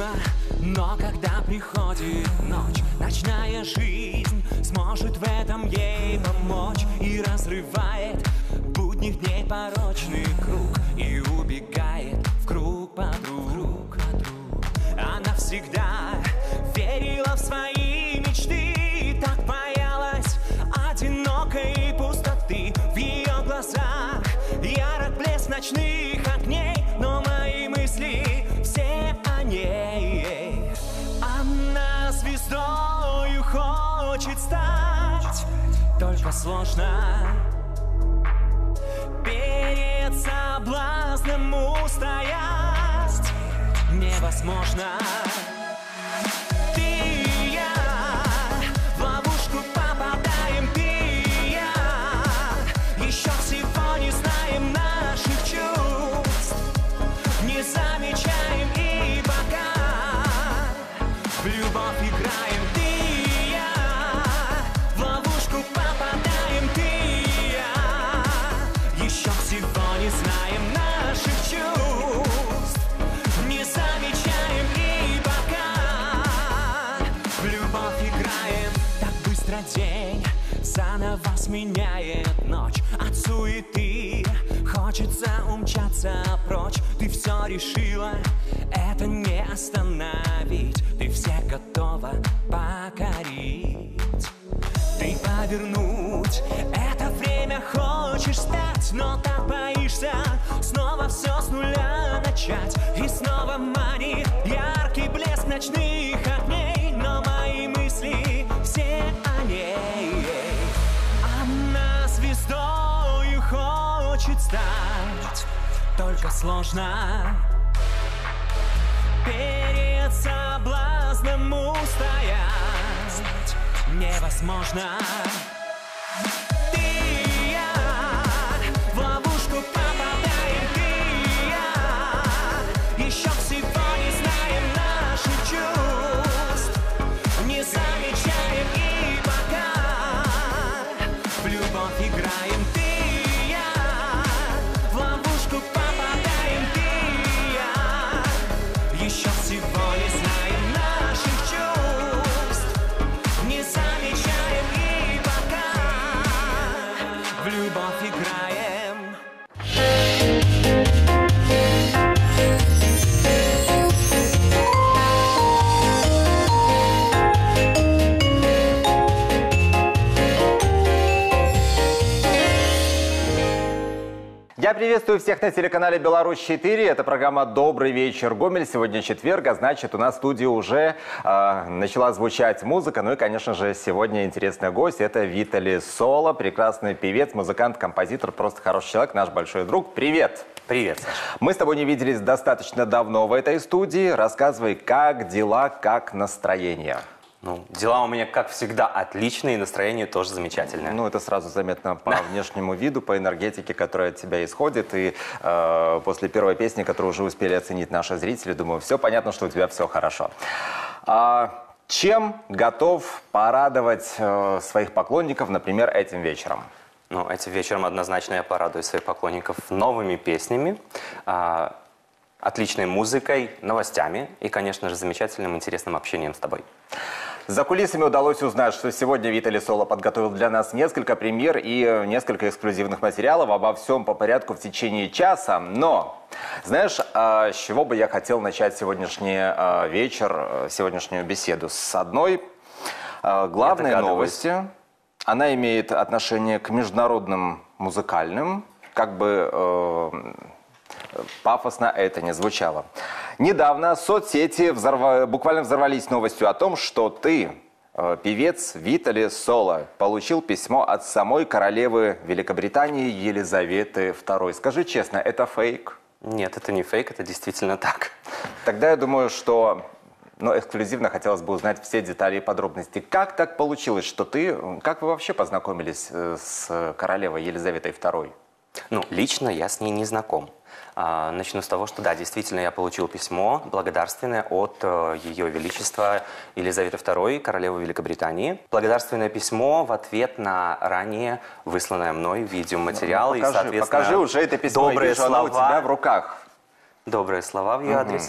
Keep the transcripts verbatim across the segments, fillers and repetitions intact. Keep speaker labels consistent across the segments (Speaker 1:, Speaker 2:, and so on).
Speaker 1: мимо, но когда приходит ночь, ночная жизнь сможет в этом ей помочь и разрывает будних дней порочный круг и убегает в круг подруг. Она всегда верила в свои мечты, так боялась одинокой пустоты. В ее глазах ярок блеск ночных огней, но мои мысли все о ней. Она звездою хочет стать, только сложно перед соблазном устоять невозможно. Ты и я в ловушку попадаем, ты и я еще всего не знаем наших чувств, не замечаем и пока в любовь играем. Ты и я в ловушку попадаем, ты и я еще всего не знаем наших чувств, не замечаем и пока в любовь играем. Так быстро день заново сменяет ночь, от суеты хочется умчаться прочь. Ты все решила, это не остановить, ты всех готова покорить. Ты повернуть это время хочешь стать, но так боишься снова все с нуля начать. И снова манит яркий блеск ночных огней, но мои мысли все о ней. Она звездою хочет стать, только сложно перед соблазном устоять невозможно. Ты и я в ловушку попадаем, ты и я еще всего не знаем наших чувств, не замечаем и пока в любовь играем. Ты и я в ловушку попадаем, ты и я еще всего не знаем наших чувств, не замечаем и пока в любовь играем.
Speaker 2: Я приветствую всех на телеканале Беларусь четыре. Это программа «Добрый вечер, Гомель». Сегодня четверг, а значит, у нас в студии уже э, начала звучать музыка. Ну и, конечно же, сегодня интересный гость. Это Витали Соло, прекрасный певец, музыкант, композитор, просто хороший человек, наш большой друг. Привет!
Speaker 3: Привет, Саша.
Speaker 2: Мы с тобой не виделись достаточно давно в этой студии. Рассказывай, как дела, как настроение?
Speaker 3: Ну, дела у меня, как всегда, отличные, и настроение тоже замечательное.
Speaker 2: Ну, это сразу заметно по внешнему виду, по энергетике, которая от тебя исходит. И э, после первой песни, которую уже успели оценить наши зрители, думаю, все понятно, что у тебя все хорошо. А чем готов порадовать э, своих поклонников, например, этим вечером?
Speaker 3: Ну, этим вечером однозначно я порадую своих поклонников новыми песнями, э, отличной музыкой, новостями и, конечно же, замечательным, интересным общением с тобой.
Speaker 2: За кулисами удалось узнать, что сегодня Витали Соло подготовил для нас несколько премьер и несколько эксклюзивных материалов. Обо всем по порядку в течение часа. Но, знаешь, с чего бы я хотел начать сегодняшний вечер, сегодняшнюю беседу? С одной главной новости. Она имеет отношение к международным музыкальным, как бы... пафосно это не звучало. Недавно соцсети взорва... буквально взорвались новостью о том, что ты, э, певец Витали Соло, получил письмо от самой королевы Великобритании Елизаветы второй. Скажи честно, это фейк?
Speaker 3: Нет, это не фейк, это действительно так.
Speaker 2: Тогда я думаю, что ну, эксклюзивно хотелось бы узнать все детали и подробности. Как так получилось, что ты... Как вы вообще познакомились с королевой Елизаветой второй?
Speaker 3: Ну, лично я с ней не знаком. А, начну с того, что да, действительно я получил письмо благодарственное от э, Ее Величества Елизаветы второй, королевы Великобритании. Благодарственное письмо в ответ на ранее высланное мной видеоматериал.
Speaker 2: Ну, покажи,
Speaker 3: и, соответственно,
Speaker 2: покажи уже это письмо,
Speaker 3: добрые
Speaker 2: вижу,
Speaker 3: слова,
Speaker 2: оно у тебя в руках.
Speaker 3: Добрые слова в ее
Speaker 2: угу.
Speaker 3: адрес.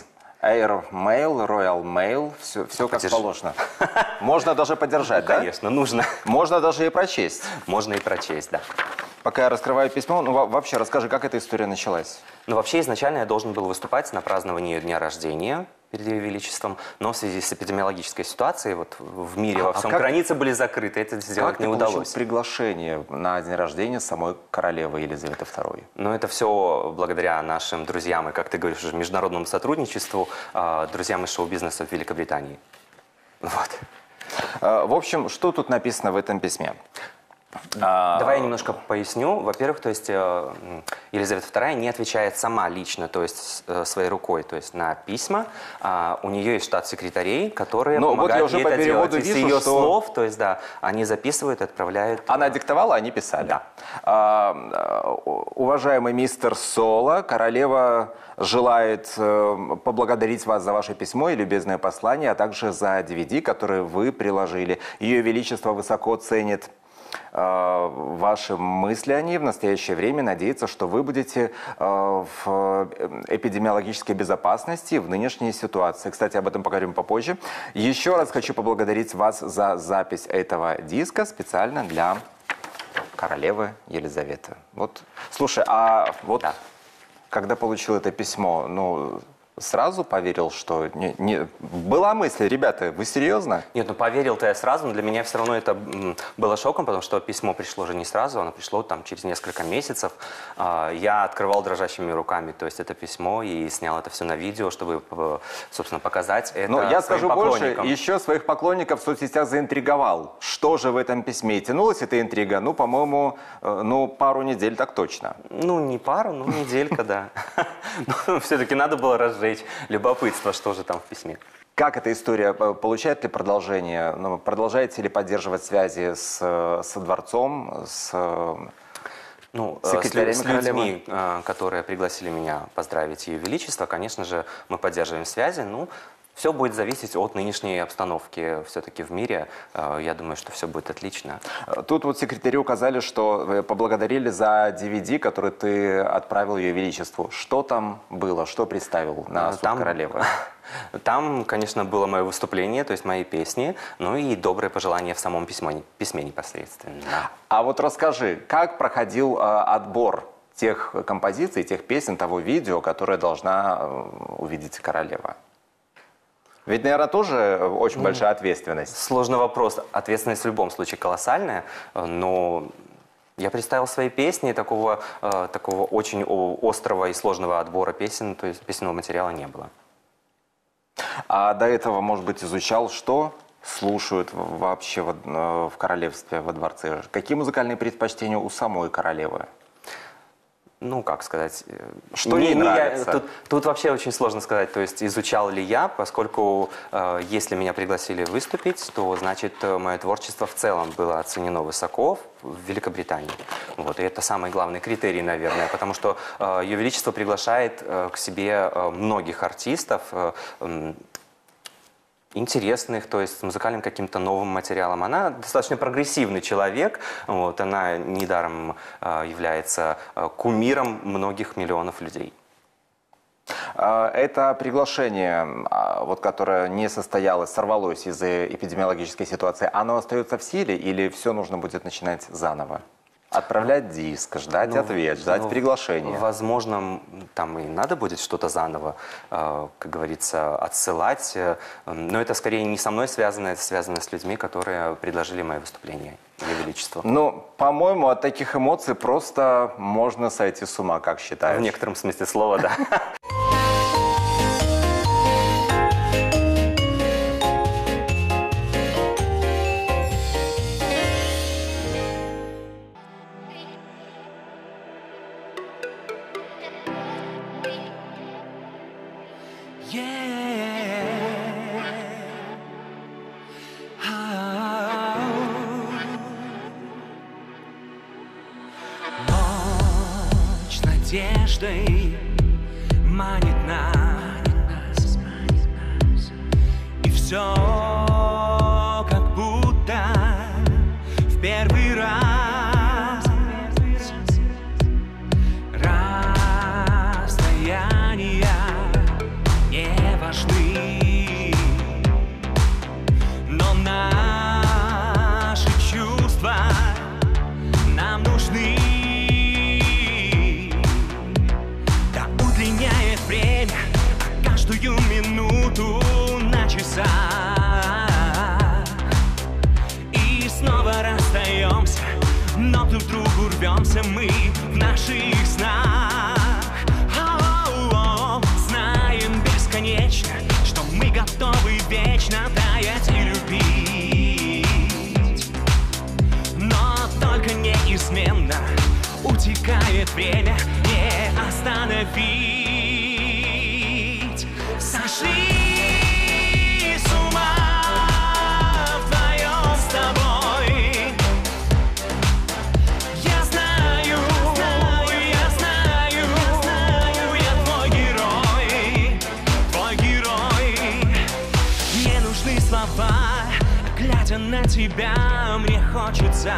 Speaker 2: Air Mail, Royal Mail, все, все как
Speaker 3: Подержи.
Speaker 2: положено. Можно даже подержать, да?
Speaker 3: Конечно, нужно.
Speaker 2: Можно даже и прочесть.
Speaker 3: Можно и прочесть, да.
Speaker 2: Пока я раскрываю письмо, ну во- вообще расскажи, как эта история началась?
Speaker 3: Ну, вообще, изначально я должен был выступать на праздновании ее дня рождения перед Ее Величеством, но в связи с эпидемиологической ситуацией вот в мире во
Speaker 2: А
Speaker 3: всем
Speaker 2: как-
Speaker 3: границы были закрыты, это сделать
Speaker 2: Как
Speaker 3: не
Speaker 2: ты получил
Speaker 3: удалось.
Speaker 2: приглашение на день рождения самой королевы Елизаветы второй?
Speaker 3: Но это все благодаря нашим друзьям и, как ты говоришь, уже международному сотрудничеству, а, друзьям из шоу-бизнеса в Великобритании. Вот.
Speaker 2: Э, В общем, что тут написано в этом письме? А,
Speaker 3: Давай я немножко поясню. Во-первых, то есть э, м, Елизавета вторая не отвечает сама лично, то есть с- э, своей рукой, то есть на письма. А, у нее есть штат секретарей, которые
Speaker 2: Ну, вот
Speaker 3: помогают
Speaker 2: я уже
Speaker 3: ей
Speaker 2: по
Speaker 3: это
Speaker 2: переводу
Speaker 3: делать. И с
Speaker 2: вижу,
Speaker 3: ее
Speaker 2: что-
Speaker 3: слов, то есть да, они записывают, отправляют.
Speaker 2: Она диктовала, они писали.
Speaker 3: Да.
Speaker 2: А, а, уважаемый мистер Соло, королева желает э, поблагодарить вас за ваше письмо и любезное послание, а также за ди ви ди, которые вы приложили. Ее Величество высоко ценит э, ваши мысли о ней в настоящее время. Надеется, что вы будете э, в эпидемиологической безопасности в нынешней ситуации. Кстати, об этом поговорим попозже. Еще раз хочу поблагодарить вас за запись этого диска специально для королевы Елизаветы. Вот, слушай, а вот
Speaker 3: Да.
Speaker 2: когда получил это письмо, ну, сразу поверил, что... Не, не... Была мысль, ребята, вы серьезно?
Speaker 3: Нет, ну поверил-то я сразу, но для меня все равно это м, было шоком, потому что письмо пришло же не сразу, оно пришло там через несколько месяцев. А, Я открывал дрожащими руками, то есть это письмо, и снял это все на видео, чтобы, э, собственно, показать это
Speaker 2: Ну, я
Speaker 3: своим
Speaker 2: скажу больше,
Speaker 3: поклонникам.
Speaker 2: еще своих поклонников в соцсетях заинтриговал. Что же в этом письме? И тянулась эта интрига? Ну, по-моему, э, ну, пару недель так точно.
Speaker 3: Ну, не пару, ну, неделька, да. Но все-таки надо было разжечь любопытство, что же там в письме.
Speaker 2: Как эта история? э, Получает ли продолжение? Ну, продолжаете ли поддерживать связи с, э, со дворцом, с... э,
Speaker 3: Ну, э, с, лю-
Speaker 2: Секретарями
Speaker 3: с
Speaker 2: королевы?
Speaker 3: людьми, э, которые пригласили меня поздравить Ее Величество, конечно же, мы поддерживаем связи. Ну, все будет зависеть от нынешней обстановки все-таки в мире. Э, Я думаю, что все будет отлично.
Speaker 2: Тут вот секретари указали, что вы поблагодарили за ди ви ди, который ты отправил Ее Величеству. Что там было? Что представил на
Speaker 3: Э,
Speaker 2: суд
Speaker 3: там-
Speaker 2: королевы?
Speaker 3: Там, конечно, было мое выступление, то есть мои песни, ну и добрые пожелания в самом письме, письме непосредственно.
Speaker 2: А вот расскажи, как проходил э, отбор тех композиций, тех песен, того видео, которое должна э, увидеть королева? Ведь, наверное, тоже э, очень большая ответственность.
Speaker 3: Сложный вопрос. Ответственность в любом случае колоссальная, э, но я представил свои песни, такого, э, такого очень о- острого и сложного отбора песен, то есть песенного материала не было.
Speaker 2: А до этого, может быть, изучал, что слушают в- вообще в, э, в королевстве, во дворце? Какие музыкальные предпочтения у самой королевы?
Speaker 3: Ну, как сказать... э,
Speaker 2: Что ей
Speaker 3: я-
Speaker 2: нравится?
Speaker 3: тут, тут вообще очень сложно сказать, то есть изучал ли я, поскольку э, если меня пригласили выступить, то, значит, э, мое творчество в целом было оценено высоко в Великобритании. Вот, и это самый главный критерий, наверное, потому что э, Ее Величество приглашает э, к себе э, многих артистов, э, м, интересных, то есть с музыкальным каким-то новым материалом. Она достаточно прогрессивный человек, вот, она недаром э, является э, кумиром многих миллионов людей.
Speaker 2: А, Это приглашение, а, вот, которое не состоялось, сорвалось из-за эпидемиологической ситуации, оно остается в силе или все нужно будет начинать заново? Отправлять диск, ждать
Speaker 3: Ну,
Speaker 2: ответ, ждать
Speaker 3: ну,
Speaker 2: приглашение.
Speaker 3: Возможно, м, там и надо будет что-то заново, э, как говорится, отсылать. э, Но это скорее не со мной связано, это связано с людьми, которые предложили мое выступление, Ее Величество.
Speaker 2: Ну, по-моему, от таких эмоций просто можно сойти с ума, как считаешь?
Speaker 3: В некотором смысле слова, да.
Speaker 1: Ночь надеждой манит нас, и все как будто в первый раз. Расстояния не важны. проснемся мы в наших снах. О-о-о, знаем бесконечно, что мы готовы вечно таять и любить. Но только неизменно утекает время, не остановить. Сошли с ума вдвоем с тобой. Я знаю, я знаю, я твой герой, твой герой. Мне нужны слова, глядя на тебя, мне хочется,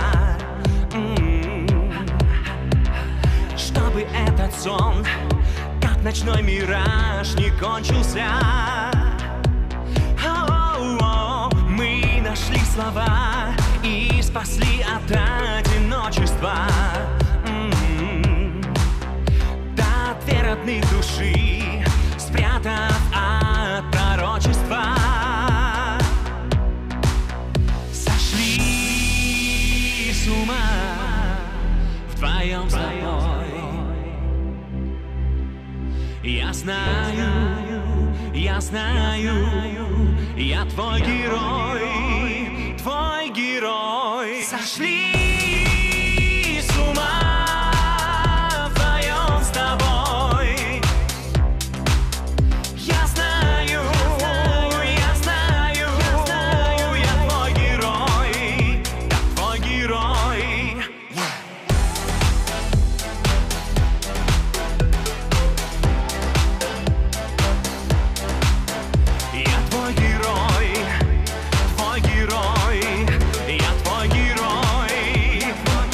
Speaker 1: чтобы этот сон, как ночной мираж, не кончился. О-о-о, мы нашли слова и спасли от одиночества. М-м-м. Да, две родных души, спрятав от пророчества. Сошли с ума вдвоем с тобой. Я знаю, я знаю, я твой герой, твой герой. Сошли с ума вдвоем с тобой. Я знаю, я знаю, я твой герой, да, твой герой. Я твой герой, твой герой, я твой герой, твой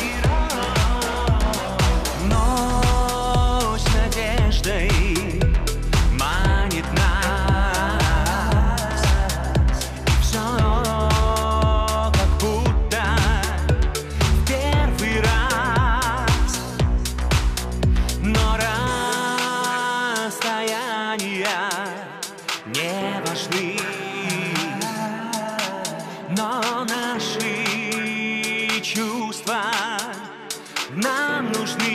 Speaker 1: герой. Ночь надеждой манит нас, и все как будто в первый раз. Но расстояния не важны, но наши чувства нам нужны.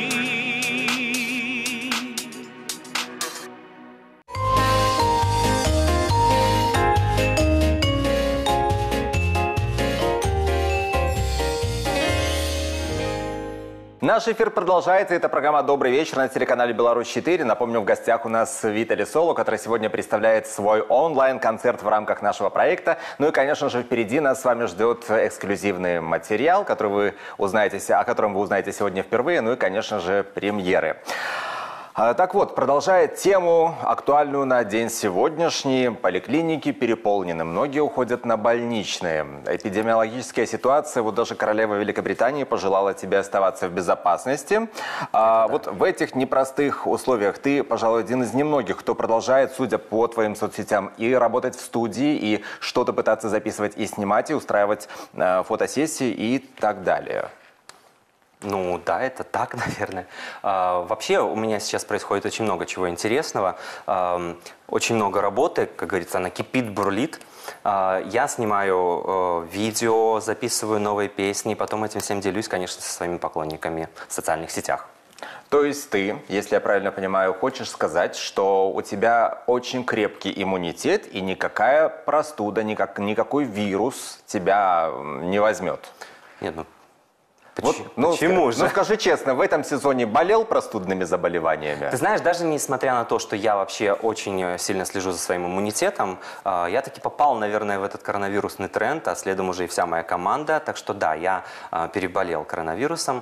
Speaker 2: Наш эфир продолжается. Это программа «Добрый вечер» на телеканале «Беларусь четыре». Напомню, в гостях у нас Виталий Соло, который сегодня представляет свой онлайн-концерт в рамках нашего проекта. Ну и, конечно же, впереди нас с вами ждет эксклюзивный материал, который вы узнаете, о котором вы узнаете сегодня впервые. Ну и, конечно же, премьеры. Так вот, продолжая тему, актуальную на день сегодняшний, поликлиники переполнены, многие уходят на больничные. Эпидемиологическая ситуация, вот даже королева Великобритании пожелала тебе оставаться в безопасности. А, вот в этих непростых условиях ты, пожалуй, один из немногих, кто продолжает, судя по твоим соцсетям, и работать в студии, и что-то пытаться записывать и снимать, и устраивать э, фотосессии и так далее.
Speaker 3: Ну да, это так, наверное. А, вообще у меня сейчас происходит очень много чего интересного. А, очень много работы, как говорится, она кипит, бурлит. А, я снимаю а, видео, записываю новые песни, потом этим всем делюсь, конечно, со своими поклонниками в социальных сетях.
Speaker 2: То есть ты, если я правильно понимаю, хочешь сказать, что у тебя очень крепкий иммунитет и никакая простуда, никак, никакой вирус тебя не возьмет?
Speaker 3: Нет, ну...
Speaker 2: Вот, ну,
Speaker 3: Почему
Speaker 2: ск...
Speaker 3: же?
Speaker 2: Ну скажи честно, в этом сезоне болел простудными заболеваниями?
Speaker 3: Ты знаешь, даже несмотря на то, что я вообще очень сильно слежу за своим иммунитетом, я таки попал, наверное, в этот коронавирусный тренд, а следом уже и вся моя команда. Так что да, я переболел коронавирусом.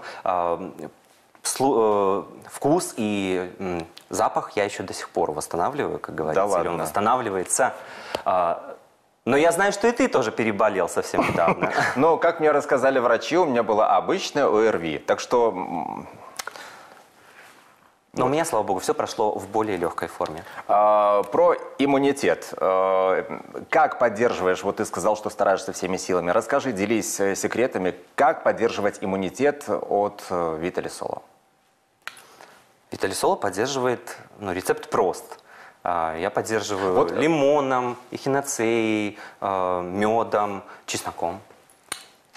Speaker 3: Вкус и запах я еще до сих пор восстанавливаю, как говорится,
Speaker 2: да
Speaker 3: или он
Speaker 2: ладно.
Speaker 3: восстанавливается. Но я знаю, что и ты тоже переболел совсем недавно.
Speaker 2: Но, как мне рассказали врачи, у меня было обычное ОРВИ. Так что...
Speaker 3: Но у меня, слава богу, все прошло в более легкой форме.
Speaker 2: А, про иммунитет. А, как поддерживаешь, вот ты сказал, что стараешься всеми силами. Расскажи, делись секретами, как поддерживать иммунитет от Виталий Соло.
Speaker 3: Виталий Соло поддерживает, ну, рецепт прост. Я поддерживаю
Speaker 2: вот.
Speaker 3: лимоном, эхиноцеей, медом, чесноком.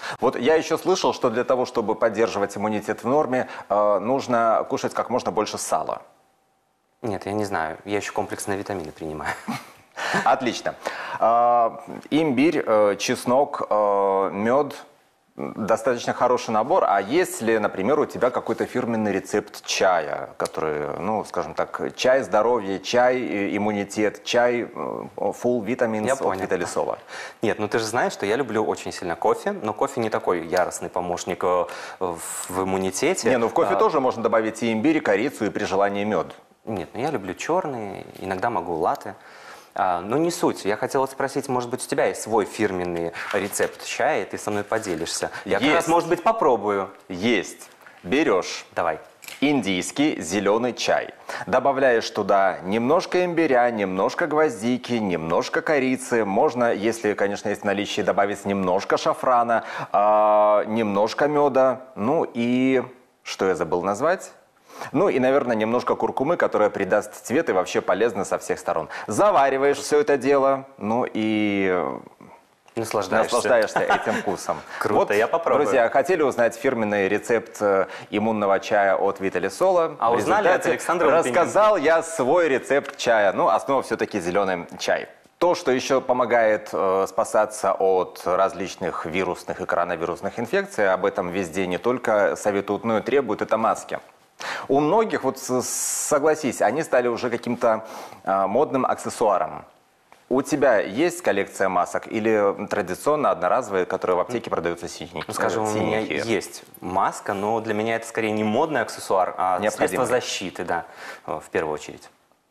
Speaker 2: Вот я еще слышал, что для того, чтобы поддерживать иммунитет в норме, э, нужно кушать как можно больше сала.
Speaker 3: Нет, я не знаю. Я еще комплексные витамины принимаю.
Speaker 2: Отлично. Э, имбирь, э, чеснок, э, мед. Достаточно хороший набор. А есть ли, например, у тебя какой-то фирменный рецепт чая, который, ну, скажем так, чай здоровье, чай иммунитет, чай full vitamins от Виталисола?
Speaker 3: Нет, ну ты же знаешь, что я люблю очень сильно кофе, но кофе не такой яростный помощник в иммунитете.
Speaker 2: Не, ну в кофе а... тоже можно добавить и имбирь, и корицу, и при желании мед.
Speaker 3: Нет, ну я люблю черный, иногда могу латте. А, но не суть. Я хотела спросить, может быть, у тебя есть свой фирменный рецепт чая, и ты со мной поделишься? Я как раз, может быть, попробую.
Speaker 2: Есть. Берешь.
Speaker 3: Давай.
Speaker 2: Индийский зеленый чай. Добавляешь туда немножко имбиря, немножко гвоздики, немножко корицы. Можно, если, конечно, есть в наличии, добавить немножко шафрана, э, немножко меда. Ну и что я забыл назвать? Ну и, наверное, немножко куркумы, которая придаст цвет и вообще полезна со всех сторон. Завариваешь все это дело, ну и
Speaker 3: наслаждаешься,
Speaker 2: наслаждаешься этим вкусом.
Speaker 3: Круто, вот, я попробую.
Speaker 2: Друзья, хотели узнать фирменный рецепт иммунного чая от Виталисола?
Speaker 3: А узнали от Александра Лупинина.
Speaker 2: Рассказал я свой рецепт чая. Ну, основа все-таки зеленый чай. То, что еще помогает э, спасаться от различных вирусных и коронавирусных инфекций, об этом везде не только советуют, но и требуют, это маски. У многих, вот согласись, они стали уже каким-то э, модным аксессуаром. У тебя есть коллекция масок или традиционно одноразовые, которые в аптеке продаются синие?
Speaker 3: Ну, скажем, у меня есть маска, но для меня это скорее не модный аксессуар, а средство защиты, да, в первую очередь.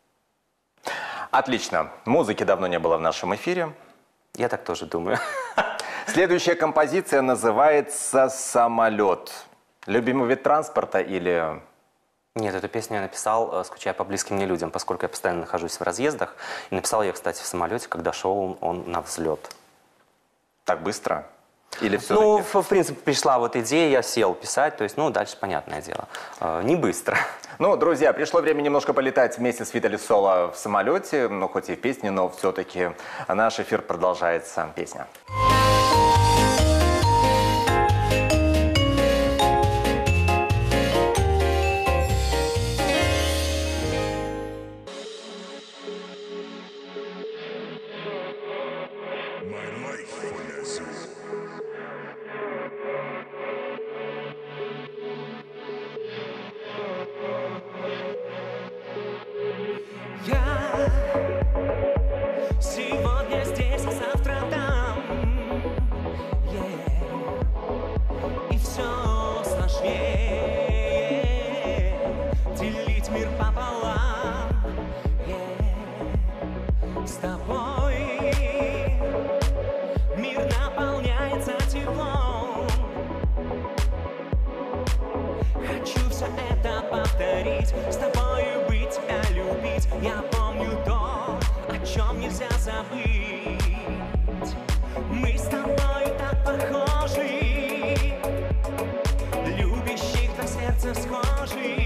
Speaker 2: Отлично. Музыки давно не было в нашем эфире.
Speaker 3: Я так тоже думаю.
Speaker 2: Следующая композиция называется «Самолет». Любимый вид транспорта или...
Speaker 3: Нет, эту песню я написал, скучая по близким мне людям, поскольку я постоянно нахожусь в разъездах. И написал я, кстати, в самолете, когда шел он на взлет.
Speaker 2: Так быстро? Или все-таки?
Speaker 3: Ну, в, в принципе, пришла вот идея, я сел писать, то есть, ну, дальше понятное дело. Э, не быстро.
Speaker 2: Ну, друзья, пришло время немножко полетать вместе с Виталисола в самолете, ну, хоть и в песне, но все-таки наш эфир продолжается. Песня.
Speaker 1: Сегодня здесь, а завтра там, yeah. И все сложнее делить мир пополам, yeah. С тобой мир наполняется теплом. Хочу все это повторить, с тобою быть, тебя любить. Я помню то, о чем нельзя забыть. Мы с тобой так похожи, любящих до сердца схожи.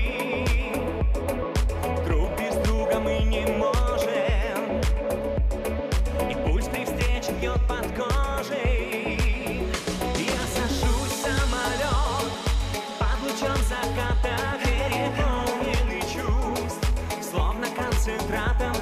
Speaker 1: Друг без друга мы не можем, и пульс при встрече бьет под кожей. Я сажусь в самолет под лучом заката, переполненный чувств, словно концентратом.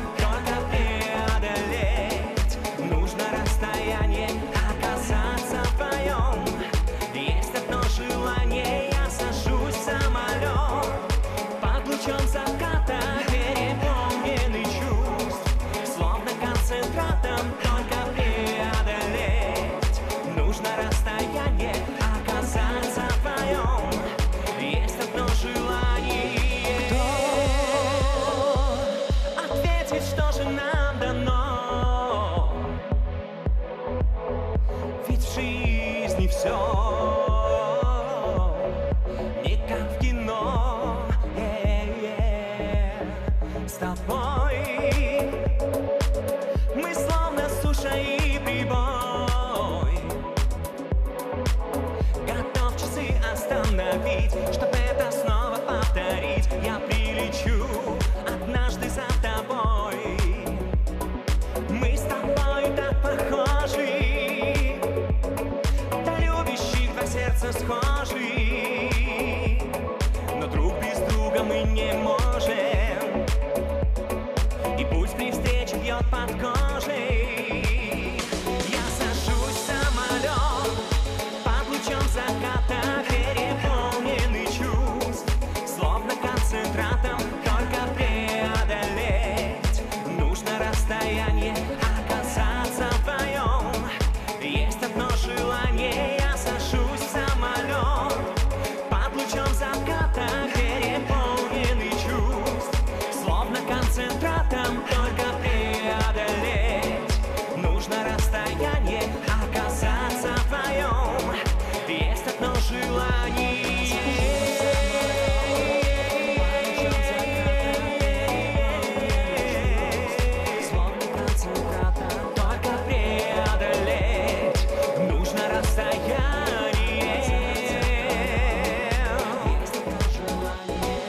Speaker 1: живет под кожей. Я сажусь в самолет под лучом заката, переполненный чувств, словно концентратом, только преодолеть нужно расстояние, оказаться вдвоем. Есть одно желание, я сажусь в самолет под лучом заката, переполненный чувств, словно концентратом, только преодолеть нужно расстояние, оказаться вдвоем. Есть одно желание. Словно концентратом, только преодолеть нужно расстояние. Есть одно желание.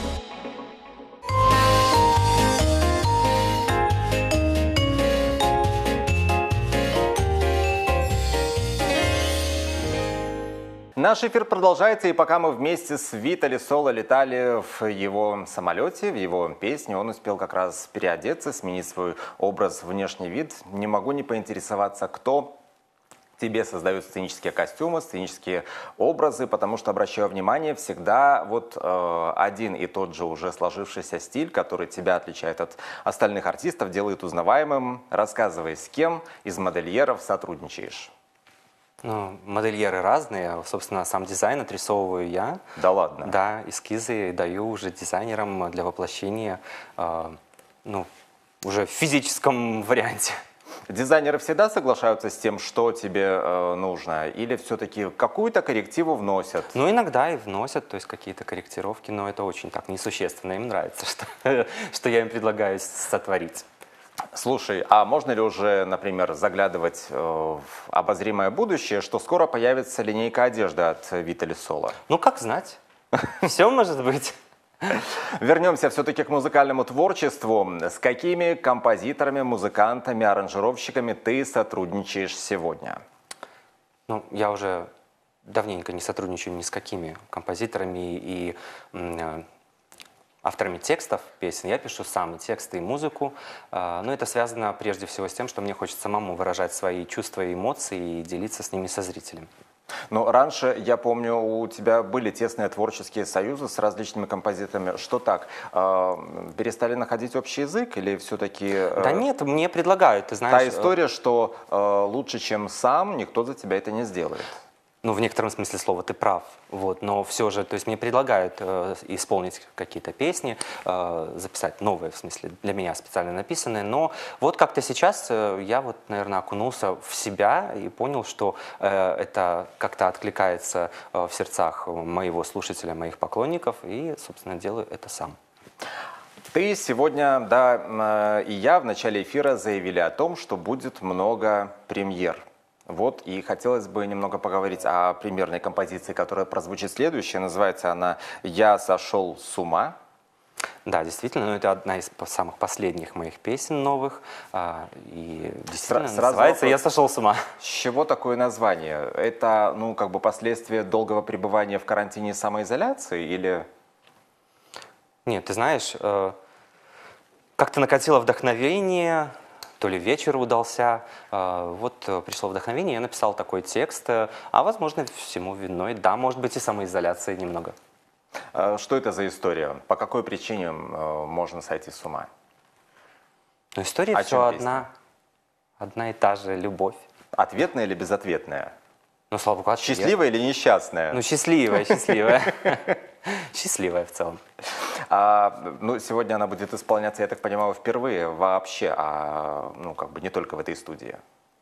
Speaker 2: Наш эфир продолжается, и пока мы вместе с Витали Соло летали в его самолете, в его песне, он успел как раз переодеться, сменить свой образ, внешний вид. Не могу не поинтересоваться, кто тебе создают сценические костюмы, сценические образы, потому что, обращаю внимание, всегда вот э, один и тот же уже сложившийся стиль, который тебя отличает от остальных артистов, делает узнаваемым. Рассказывай, с кем из модельеров сотрудничаешь?
Speaker 3: Ну, модельеры разные, собственно, сам дизайн отрисовываю я.
Speaker 2: Да ладно?
Speaker 3: Да, эскизы даю уже дизайнерам для воплощения, э, ну, уже в физическом варианте.
Speaker 2: Дизайнеры всегда соглашаются с тем, что тебе э, нужно, или все-таки какую-то коррективу вносят?
Speaker 3: Ну, иногда и вносят, то есть какие-то корректировки, но это очень так несущественно, им нравится, что, что я им предлагаю сотворить.
Speaker 2: Слушай, а можно ли уже, например, заглядывать э, в обозримое будущее, что скоро появится линейка одежды от Витали Соло?
Speaker 3: Ну, как знать. Все может быть.
Speaker 2: Вернемся все-таки к музыкальному творчеству. С какими композиторами, музыкантами, аранжировщиками ты сотрудничаешь сегодня?
Speaker 3: Ну, я уже давненько не сотрудничаю ни с какими композиторами и м, авторами текстов песен. Я пишу сам и тексты, и музыку. А, но это связано прежде всего с тем, что мне хочется самому выражать свои чувства и эмоции и делиться с ними со зрителем.
Speaker 2: Но раньше, я помню, у тебя были тесные творческие союзы с различными композиторами. Что так, э, перестали находить общий язык или все-таки... Э,
Speaker 3: да нет, мне предлагают, ты знаешь...
Speaker 2: Та история, что э, лучше, чем сам, никто за тебя это не сделает.
Speaker 3: Ну, в некотором смысле слова ты прав, вот, но все же, то есть мне предлагают э, исполнить какие-то песни, э, записать новые, в смысле, для меня специально написанные, но вот как-то сейчас э, я вот, наверное, окунулся в себя и понял, что э, это как-то откликается э, в сердцах моего слушателя, моих поклонников, и, собственно, делаю это сам.
Speaker 2: Ты сегодня, да, э, и я в начале эфира заявили о том, что будет много премьер. Вот, и хотелось бы немного поговорить о премьерной композиции, которая прозвучит следующая. Называется она «Я сошел с ума».
Speaker 3: Да, действительно, но это одна из самых последних моих песен новых. А, и действительно
Speaker 2: Сразу
Speaker 3: называется
Speaker 2: вопрос.
Speaker 3: «Я сошел с ума».
Speaker 2: С чего такое название? Это, ну, как бы последствия долгого пребывания в карантине и самоизоляции или...
Speaker 3: Нет, ты знаешь, э, как-то накатило вдохновение, то ли вечер удался, э, вот э, пришло вдохновение, я написал такой текст, э, а возможно всему виной, да, может быть и самоизоляция немного.
Speaker 2: Э, Что это за история? По какой причине э, можно сойти с ума?
Speaker 3: Но история
Speaker 2: О
Speaker 3: все
Speaker 2: чем
Speaker 3: одна, одна и та же, любовь.
Speaker 2: Ответная или безответная?
Speaker 3: Ну, слава богу, ответ.
Speaker 2: Счастливая или несчастная?
Speaker 3: Ну, счастливая, счастливая. Счастливая в целом.
Speaker 2: А, ну, сегодня она будет исполняться, я так понимаю, впервые вообще, а, ну, как бы не только в этой студии.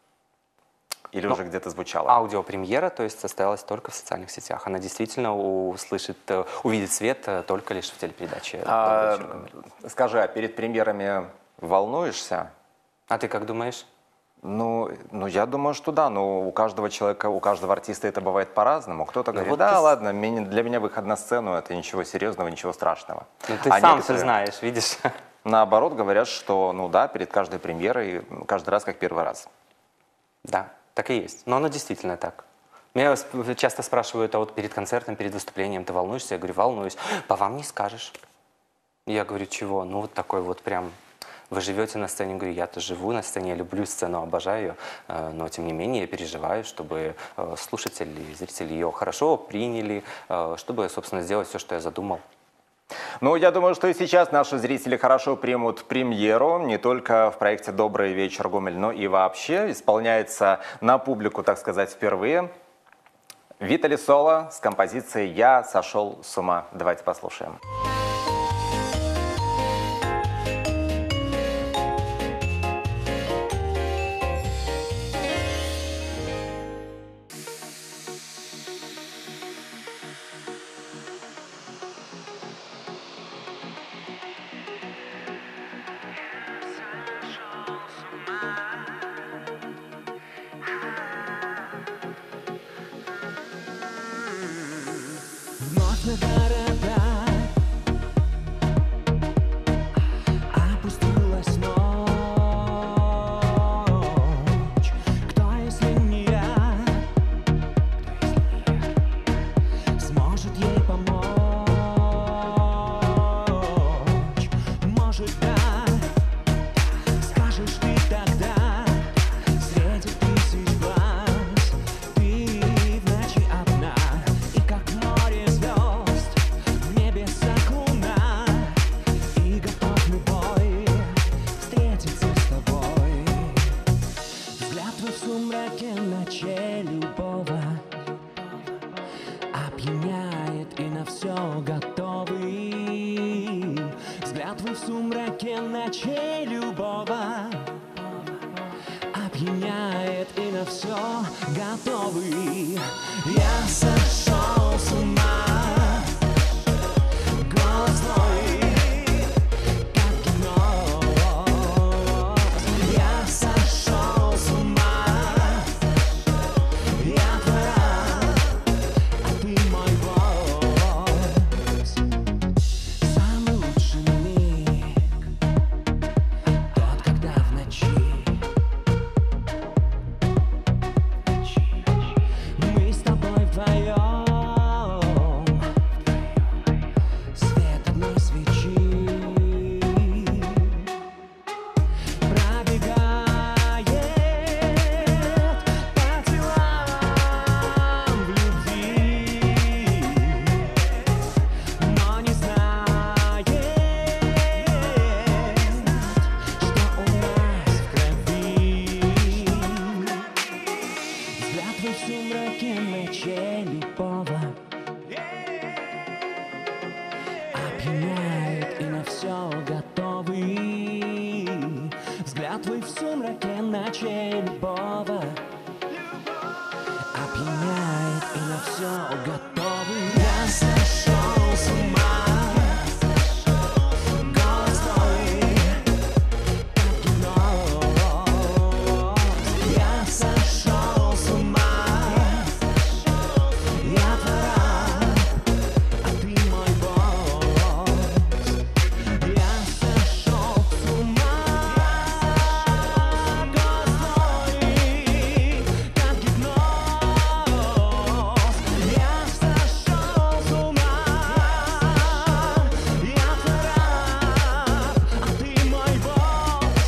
Speaker 2: Или
Speaker 3: Ну,
Speaker 2: уже где-то звучала?
Speaker 3: Аудиопремьера, то есть, состоялась только в социальных сетях. Она действительно услышит, э, увидит свет э, только лишь в телепередаче.
Speaker 2: А,
Speaker 3: «Добрый вечер, Гомель».
Speaker 2: скажи, а перед премьерами волнуешься?
Speaker 3: А ты как думаешь?
Speaker 2: Ну, ну, я думаю, что да, но у каждого человека, у каждого артиста это бывает по-разному. Кто-то говорит,
Speaker 3: вот
Speaker 2: да,
Speaker 3: ты...
Speaker 2: ладно, для меня выход на сцену это ничего серьезного, ничего страшного.
Speaker 3: Ну, ты
Speaker 2: А
Speaker 3: сам
Speaker 2: некоторые,
Speaker 3: все знаешь, видишь?
Speaker 2: наоборот, говорят, что, ну да, перед каждой премьерой, каждый раз как первый раз.
Speaker 3: Да, так и есть. Но оно действительно так. Меня часто спрашивают, а вот перед концертом, перед выступлением ты волнуешься? Я говорю, волнуюсь. По вам не скажешь. Я говорю, чего? Ну, вот такой вот прям вы живете на сцене, говорю, я-то живу на сцене, я люблю сцену, обожаю ее, э, но тем не менее я переживаю, чтобы э, слушатели, зрители ее хорошо приняли, э, чтобы, собственно, сделать все, что я задумал.
Speaker 2: Ну, я думаю, что и сейчас наши зрители хорошо примут премьеру, не только в проекте «Добрый вечер, Гомель», но и вообще. Исполняется на публику, так сказать, впервые. Виталий Соло с композицией «Я сошел с ума». Давайте послушаем.
Speaker 1: Вновь на города опустилась ночь. Кто, если не я, сможет ей помочь? Может, да, скажешь ты тогда, среди тысяч глаз ты в ночи одна, и как море звезд в небесах луна, и готов любой встретиться с тобой. Взгляд твой в сумраке ночей любого опьяняет и на все готовый. Взгляд твой в сумраке ночей любого опьяняет и на все готовый. Я сошел с ума, голос твой, как гипноз. Я сошел с ума, я твоя, а ты мой голос. Самый лучший миг тот, когда в ночи мы с тобой вдвоем, свет одной свечи пробегает по телам в любви, но не знает, что у нас в крови. Взгляд твой в сумраке ночей любого опьяняет и на все готовый. Взгляд твой в сумраке ночей любого опьяняет и на все готовый. Я сошел с ума, голос твой, как гипноз. Я сошел с ума, я твоя, а ты мой босс. Я сошел с ума, голос твой, как гипноз. Я сошел с ума, я твоя, а ты мой босс.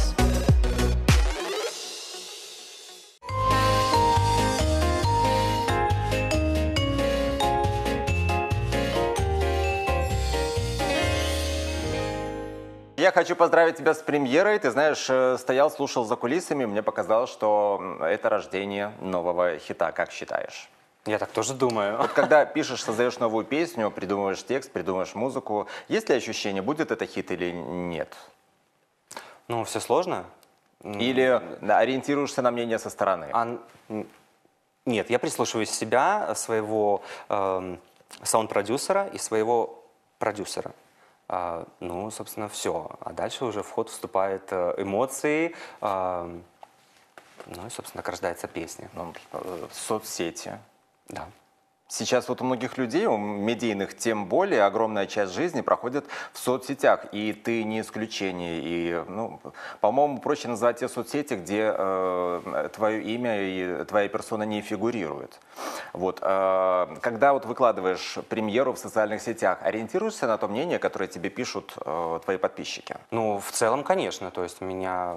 Speaker 2: Я хочу поздравить тебя с премьерой. Ты знаешь, э, стоял, слушал за кулисами, мне показалось, что м, это рождение нового хита. Как считаешь?
Speaker 3: Я так тоже думаю.
Speaker 2: Вот когда пишешь, создаешь новую песню, придумываешь текст, придумываешь музыку, есть ли ощущение, будет это хит или нет?
Speaker 3: Ну, все сложно.
Speaker 2: Или да, ориентируешься на мнение со стороны?
Speaker 3: А, н- нет, я прислушиваюсь себя, своего эм, саунд-продюсера и своего продюсера. А, ну, собственно, все. А дальше уже в ход вступают э, эмоции, эм, ну и, собственно, так рождается песня.
Speaker 2: Ну, э, соцсети.
Speaker 3: Да.
Speaker 2: Сейчас вот у многих людей, у медийных тем более, огромная часть жизни проходит в соцсетях, и ты не исключение. И, ну, по-моему, проще назвать те соцсети, где э, твое имя и твоя персона не фигурирует. Вот, э, когда вот выкладываешь премьеру в социальных сетях, ориентируешься на то мнение, которое тебе пишут э, твои подписчики?
Speaker 3: Ну, в целом, конечно. То есть меня,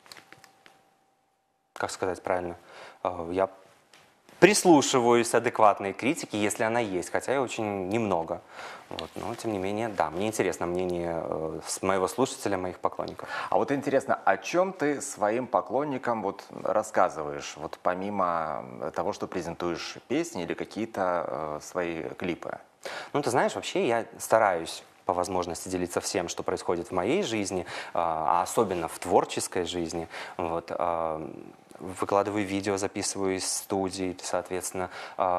Speaker 3: как сказать правильно, э, я прислушиваюсь к адекватной критике, если она есть, хотя и очень немного. Вот. Но, тем не менее, да, мне интересно мнение э, с моего слушателя, моих поклонников.
Speaker 2: А вот интересно, о чем ты своим поклонникам вот рассказываешь, вот помимо того, что презентуешь песни или какие-то э, свои клипы?
Speaker 3: Ну, ты знаешь, вообще я стараюсь по возможности делиться всем, что происходит в моей жизни, а особенно в творческой жизни. Вот. Выкладываю видео, записываю из студии, соответственно.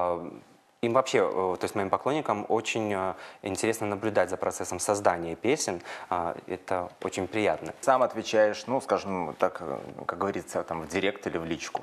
Speaker 3: Им вообще, то есть моим поклонникам, очень интересно наблюдать за процессом создания песен. Это очень приятно.
Speaker 2: Сам отвечаешь, ну, скажем так, как говорится, там, в директ или в личку?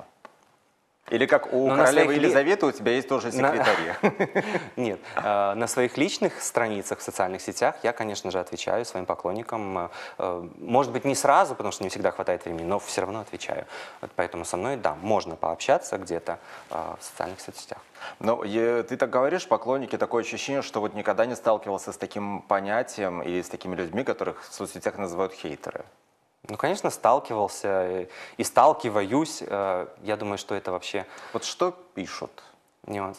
Speaker 2: Или как у
Speaker 3: Но
Speaker 2: королевы
Speaker 3: своих...
Speaker 2: Елизаветы у тебя есть тоже секретари?
Speaker 3: Нет, на своих личных страницах в социальных сетях я, конечно же, отвечаю своим поклонникам. Может быть, не сразу, потому что не всегда хватает времени, но все равно отвечаю. Поэтому со мной, да, можно пообщаться где-то в социальных соцсетях.
Speaker 2: Но ты так говоришь, поклонники, такое ощущение, что вот никогда не сталкивался с таким понятием и с такими людьми, которых в соцсетях называют хейтеры.
Speaker 3: Ну, конечно, сталкивался и сталкиваюсь. Я думаю, что это вообще...
Speaker 2: Вот что пишут?
Speaker 3: Нюанс.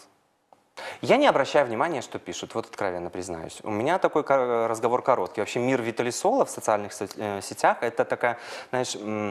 Speaker 3: Я не обращаю внимания, что пишут, вот откровенно признаюсь. У меня такой разговор короткий. Вообще мир Виталий Соло в социальных сетях — это такая, знаешь...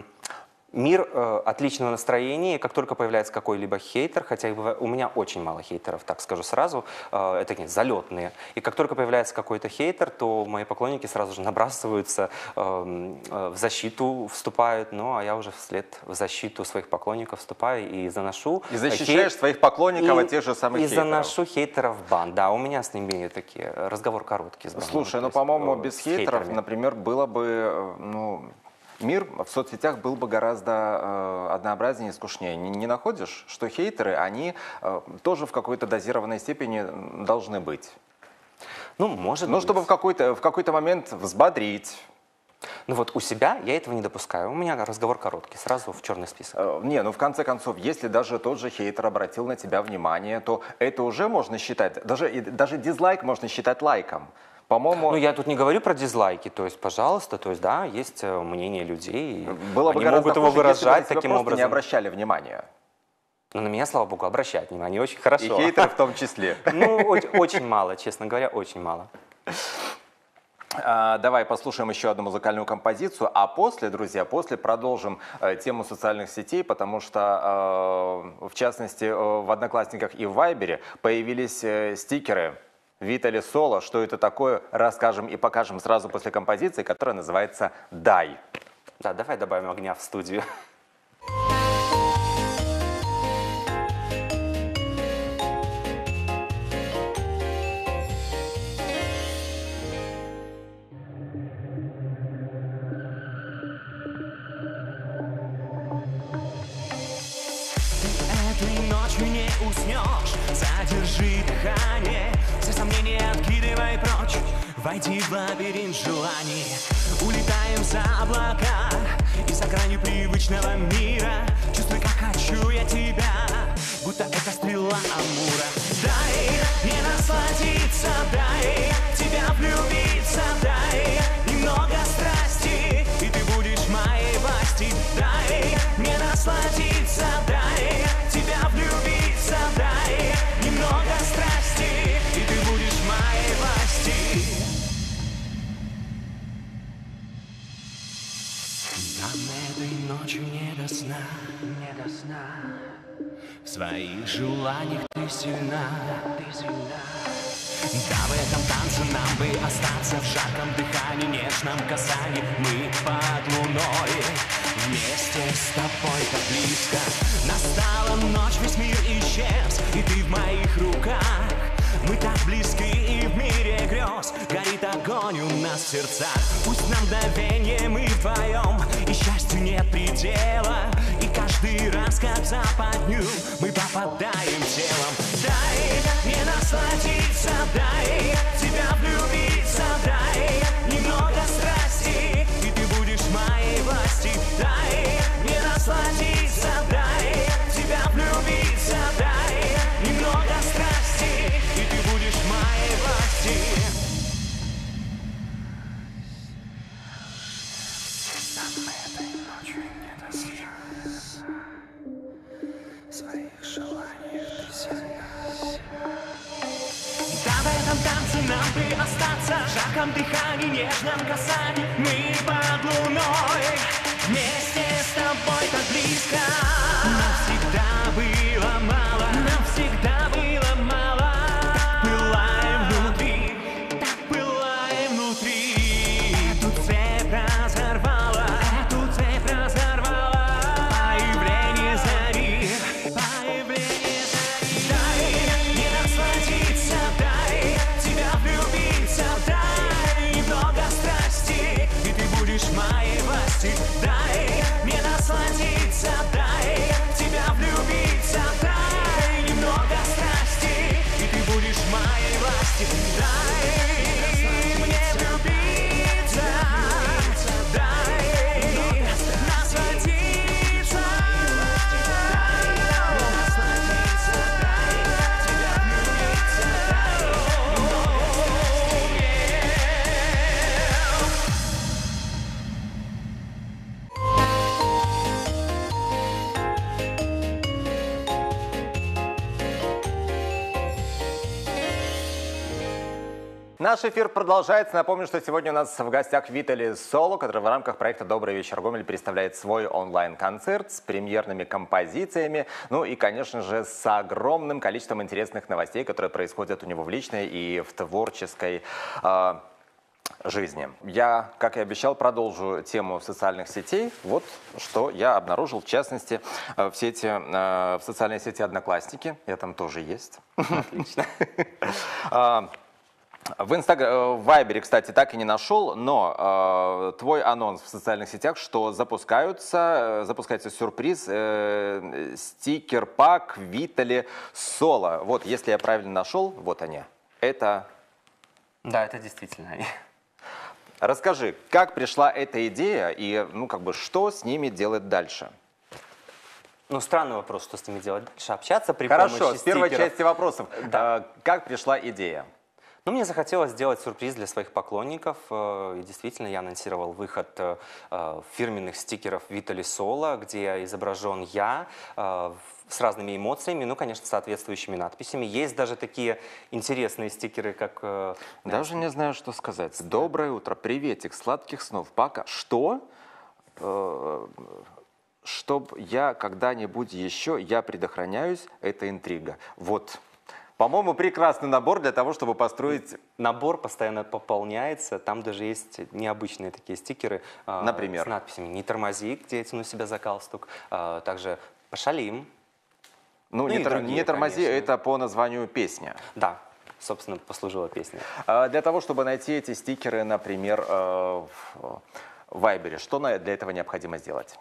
Speaker 3: Мир э, отличного настроения, и как только появляется какой-либо хейтер, хотя у меня очень мало хейтеров, так скажу сразу, э, это нет, залетные. И как только появляется какой-то хейтер, то мои поклонники сразу же набрасываются, э, э, в защиту вступают, ну а я уже вслед в защиту своих поклонников вступаю и заношу...
Speaker 2: И защищаешь хей... своих поклонников
Speaker 3: и,
Speaker 2: от тех же самых
Speaker 3: и
Speaker 2: хейтеров.
Speaker 3: И заношу хейтеров в бан. Да, у меня с ними такие, разговор короткий. С баном,
Speaker 2: Слушай, ну, по-моему, без хейтеров, хейтерами. например, было бы, ну... Мир в соцсетях был бы гораздо э, однообразнее и скучнее. Не, не находишь, что хейтеры, они э, тоже в какой-то дозированной степени должны быть?
Speaker 3: Ну, может
Speaker 2: Ну,
Speaker 3: быть.
Speaker 2: чтобы в какой-то в какой-то момент взбодрить.
Speaker 3: Ну вот у себя я этого не допускаю. У меня разговор короткий, сразу в черный список.
Speaker 2: Э, не, ну в конце концов, если даже тот же хейтер обратил на тебя внимание, то это уже можно считать, даже, и, даже дизлайк можно считать лайком. По-моему...
Speaker 3: Ну, я тут не говорю про дизлайки, то есть, пожалуйста, то есть, да, есть мнение людей,
Speaker 2: было бы
Speaker 3: они могут его
Speaker 2: хуже,
Speaker 3: выражать
Speaker 2: если бы
Speaker 3: таким
Speaker 2: просто
Speaker 3: образом.
Speaker 2: не обращали внимания.
Speaker 3: Ну, на меня, слава богу, обращают внимание, очень хорошо.
Speaker 2: И хейтеры в том числе.
Speaker 3: Ну, очень мало, честно говоря, очень мало.
Speaker 2: А, давай послушаем еще одну музыкальную композицию, а после, друзья, после продолжим э, тему социальных сетей, потому что, э, в частности, э, в Одноклассниках и в Вайбере появились э, стикеры Виталий Соло. Что это такое, расскажем и покажем сразу после композиции, которая называется «Дай».
Speaker 3: Да, давай добавим огня в студию.
Speaker 1: Не уснешь, задержи дыхание, все сомнения откидывай прочь, войди в лабиринт желаний. Улетаем за облака и за гранью привычного мира. Чувствуй, как хочу я тебя, будто это стрела Амура. Дай мне насладиться, дай тебя влюбиться, дай немного страсти, и ты будешь моей власти. Дай мне насладиться, дай тебя влюбиться, дай немного страсти, и ты будешь моей власти. Нам этой ночью не до сна, не до сна. В своих желаниях ты сильна, ты сильна. Да, в этом танце нам бы остаться, в жарком дыхании, нежном касании. Мы под луной, вместе с тобой так близко. Настала ночь, весь мир исчез, и ты в моих руках. Мы так близки и в мире грез горит огонь у нас в сердцах. Пусть на мгновение мы вдвоем, и счастью нет предела. И каждый раз, как в западню, мы попадаем телом. Дай мне насладиться, дай тебя влюбиться, дай немного страсти, и ты будешь в моей власти. Дай мне насладиться, дай тебя влюбиться, дай немного страсти, и ты будешь в моей власти.
Speaker 3: Этой ночью не до слез, в своих желаниях ты сильна.
Speaker 1: Да, в этом танце нам бы остаться, в жарком дыхании, нежном касании. Мы под луной, вместе с тобой так близко. Нам всегда было мало, нам всегда было мало. Так пылаем внутри, так пылаем внутри. Эту цепь разорвала, эту цепь разорвала. Появление зари, появление зари. Дай мне насладиться, дай тебя влюбиться, дай немного страсти, и ты будешь в моей власти. Дай мне насладиться, дай тебя влюбиться, дай немного страсти, и ты будешь в моей власти. Дай мне влюбиться, дай насладиться, дай насладиться, дай тебя влюбиться, дай
Speaker 2: Наш эфир продолжается. Напомню, что сегодня у нас в гостях Витали Соло, который в рамках проекта «Добрый вечер, Гомель» представляет свой онлайн-концерт с премьерными композициями, ну и, конечно же, с огромным количеством интересных новостей, которые происходят у него в личной и в творческой э, жизни. Я, как и обещал, продолжу тему социальных сетей. Вот что я обнаружил, в частности, в сети, э, в социальной сети «Одноклассники». Я там тоже есть.
Speaker 3: Отлично.
Speaker 2: В Инстаграм, в Вайбере, кстати, так и не нашел, но э, твой анонс в социальных сетях, что запускаются, э, запускается сюрприз, э, стикер-пак Витали Соло. Вот, если я правильно нашел, вот они. Это...
Speaker 3: Да, это действительно они.
Speaker 2: Расскажи, как пришла эта идея и, ну, как бы, что с ними делать дальше?
Speaker 3: Ну, странный вопрос, что с ними делать дальше. Общаться при
Speaker 2: Хорошо,
Speaker 3: помощи
Speaker 2: с первой
Speaker 3: стикеров.
Speaker 2: части вопросов.
Speaker 3: Да.
Speaker 2: Э, как пришла идея?
Speaker 3: Ну, мне захотелось сделать сюрприз для своих поклонников. э, И действительно, я анонсировал выход э, э, фирменных стикеров Витали Соло, где изображен я э, в- с разными эмоциями, ну, конечно, с соответствующими надписями. Есть даже такие интересные стикеры, как... э,
Speaker 2: Даже не знаю, что сказать. Доброе утро, приветик, сладких снов, пока. Что? Э, Чтоб я когда-нибудь еще, я предохраняюсь, это интрига. Вот. По-моему, прекрасный набор для того, чтобы построить...
Speaker 3: Набор постоянно пополняется, там даже есть необычные такие стикеры э,
Speaker 2: Например?
Speaker 3: с надписями «Не тормози», где я тяну себя за галстук, э, также «Пошалим».
Speaker 2: Ну,
Speaker 3: Ну
Speaker 2: не,
Speaker 3: и
Speaker 2: тор-
Speaker 3: другие,
Speaker 2: не тормози,
Speaker 3: конечно.
Speaker 2: это по названию песня.
Speaker 3: Да, собственно, послужила песня.
Speaker 2: А для того, чтобы найти эти стикеры, например, э, в в Вайбере, что на- для этого необходимо сделать?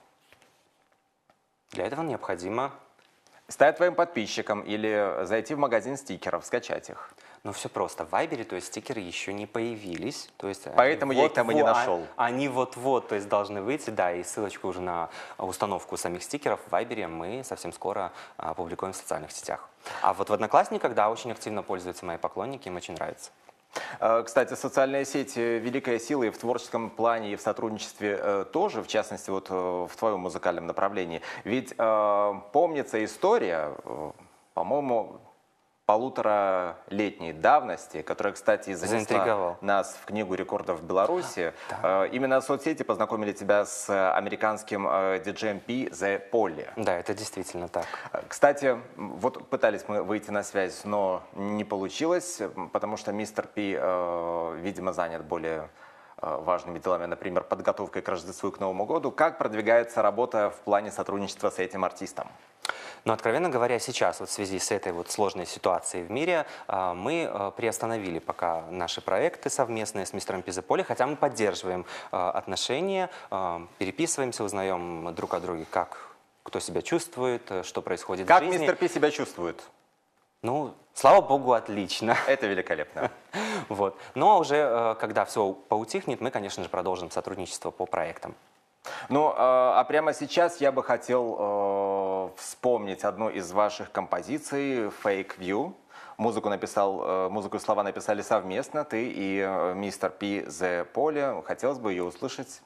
Speaker 3: Для этого необходимо...
Speaker 2: Стать твоим подписчиком или зайти в магазин стикеров, скачать их.
Speaker 3: Ну, все просто. В Вайбере, то есть, стикеры еще не появились. То есть, они
Speaker 2: Поэтому я их там и не
Speaker 3: вот-вот-
Speaker 2: нашел.
Speaker 3: а- Они вот-вот, то есть, должны выйти, да, и ссылочку уже на установку самих стикеров в Вайбере мы совсем скоро а, опубликуем в социальных сетях. А вот в Одноклассниках, да, очень активно пользуются мои поклонники, им очень нравится.
Speaker 2: Э, Кстати, социальные сети — великая сила и в творческом плане, и в сотрудничестве э, тоже, в частности, вот э, в твоем музыкальном направлении. Ведь э, помнится история, э, по-моему, полуторалетней давности, которая, кстати, занесла
Speaker 3: Заинтриговал.
Speaker 2: нас в Книгу рекордов Беларуси. Э, Именно соцсети познакомили тебя с американским э, диджеем Пи The Polly.
Speaker 3: Да, это действительно так.
Speaker 2: Кстати, вот пытались мы выйти на связь, но не получилось, потому что мистер Пи, э, видимо, занят более э, важными делами, например, подготовкой к Рождеству и к Новому году. Как продвигается работа в плане сотрудничества с этим артистом?
Speaker 3: Но, откровенно говоря, сейчас вот в связи с этой вот сложной ситуацией в мире а, мы а, приостановили пока наши проекты совместные с мистером Пизеполи, хотя мы поддерживаем а, отношения, а, переписываемся, узнаем друг о друге, как кто себя чувствует, что происходит
Speaker 2: Как
Speaker 3: в жизни.
Speaker 2: мистер Пи себя чувствует?
Speaker 3: Ну, слава богу, отлично.
Speaker 2: Это великолепно.
Speaker 3: Вот. Но уже а, когда все поутихнет, мы, конечно же, продолжим сотрудничество по проектам.
Speaker 2: Ну, э, а прямо сейчас я бы хотел э, вспомнить одну из ваших композиций «Fake View». Музыку написал, э, музыку и слова написали совместно ты и э, мистер Пизеполи. Хотелось бы ее услышать.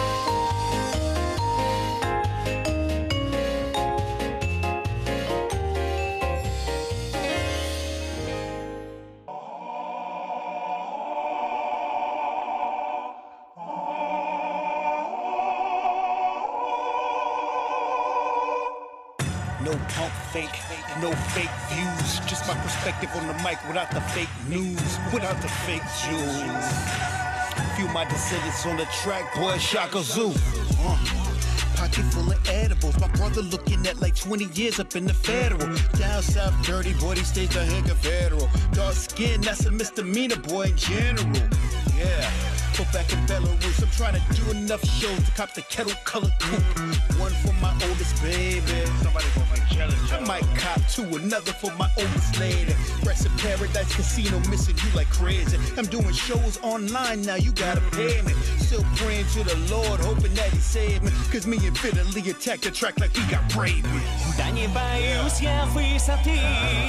Speaker 4: No pump fake, no fake views. Just my perspective on the mic without the fake news, without the fake Jews. Few my descendants on the track, boy, Shaka Zoo. Uh. Pocket full of edibles. My brother looking at like twenty years up in the federal. Down south, dirty boy, these states are hanging federal. Dark skin, that's a misdemeanor, boy, in general. Yeah. Go back in Belarus, I'm trying to do enough shows to cop the kettle color coupe. One for my oldest baby. Somebody gonna be jealous. I might cop two, another for my oldest lady. Rest in Paradise Casino, missing you like crazy. I'm doing shows online now, you gotta pay me. Still praying to the Lord, hoping that he saved me. Cause me and Fiddly attack the track like we got rabies.
Speaker 1: Да не боюсь я высоты.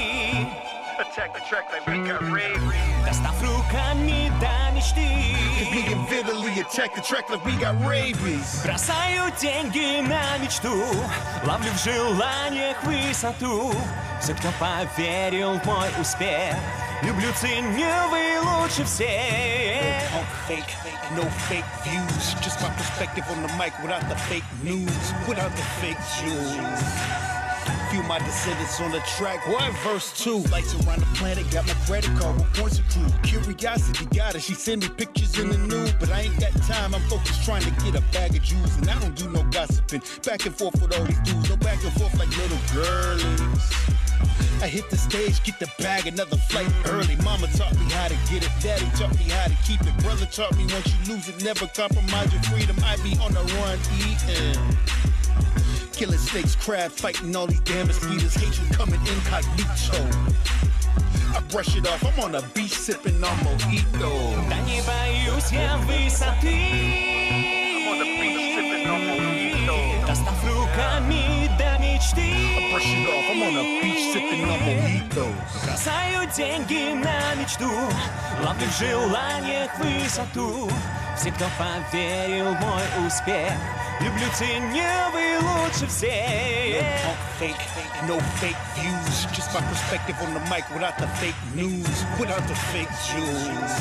Speaker 4: Attack the track like we got rabies.
Speaker 1: Достав руками до мечты.
Speaker 4: Cause me and Fiddly attack the track like we got rabies.
Speaker 1: Бросаю деньги на мечту, ловлю в желаниях высоту. Все, кто поверил в мой успех, люблю, ценю, вы лучше всех.
Speaker 4: No pump fake, no fake views. Just my perspective on the mic without the fake news, without the fake Jews. Few my descendants on the track, what verse two? Lights around the planet, got my credit card with points accrued. Curiosity got her, she send me pictures in the nude. But I ain't got time, I'm focused trying to get a bag of Jews. And I don't do no gossiping, back and forth with all these dudes. No back and forth like little girlies. I hit the stage, get the bag, another flight early. Mama taught me how to get it, daddy taught me how to keep it. Brother taught me once you lose it, never compromise your freedom. I be on the run, eating. Killing snakes, crab, fighting all these damn mosquitoes. Hatred coming incognito. I brush it off, I'm on a beach sipping on mojito.
Speaker 1: Да не боюсь я высоты.
Speaker 4: I'm on a beach sipping on mojito.
Speaker 1: Достав руками до мечты.
Speaker 4: I brush it off, I'm on a beach sipping on mojitos.
Speaker 1: Бросаю деньги на мечту, ловлю в желаниях высоту. Все, кто поверил в мой успех, люблю, ценю, вы лучше всех.
Speaker 4: No pump fake, no fake views. Just my perspective on the mic without the fake news, without the fake Jews.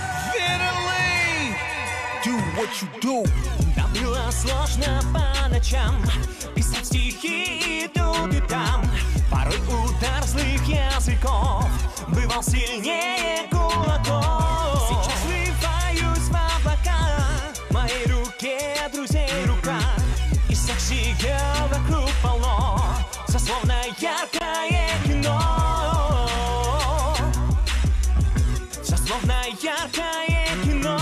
Speaker 4: Fiddly, do what you do.
Speaker 1: Да было сложно по ночам писать стихи и тут и там. Порой удар злых языков бывал сильнее кулаков. Сейчас сливаюсь в облака, в моей руке друзей рука. И секси вокруг полно, все словно яркое кино. Все словно яркое кино.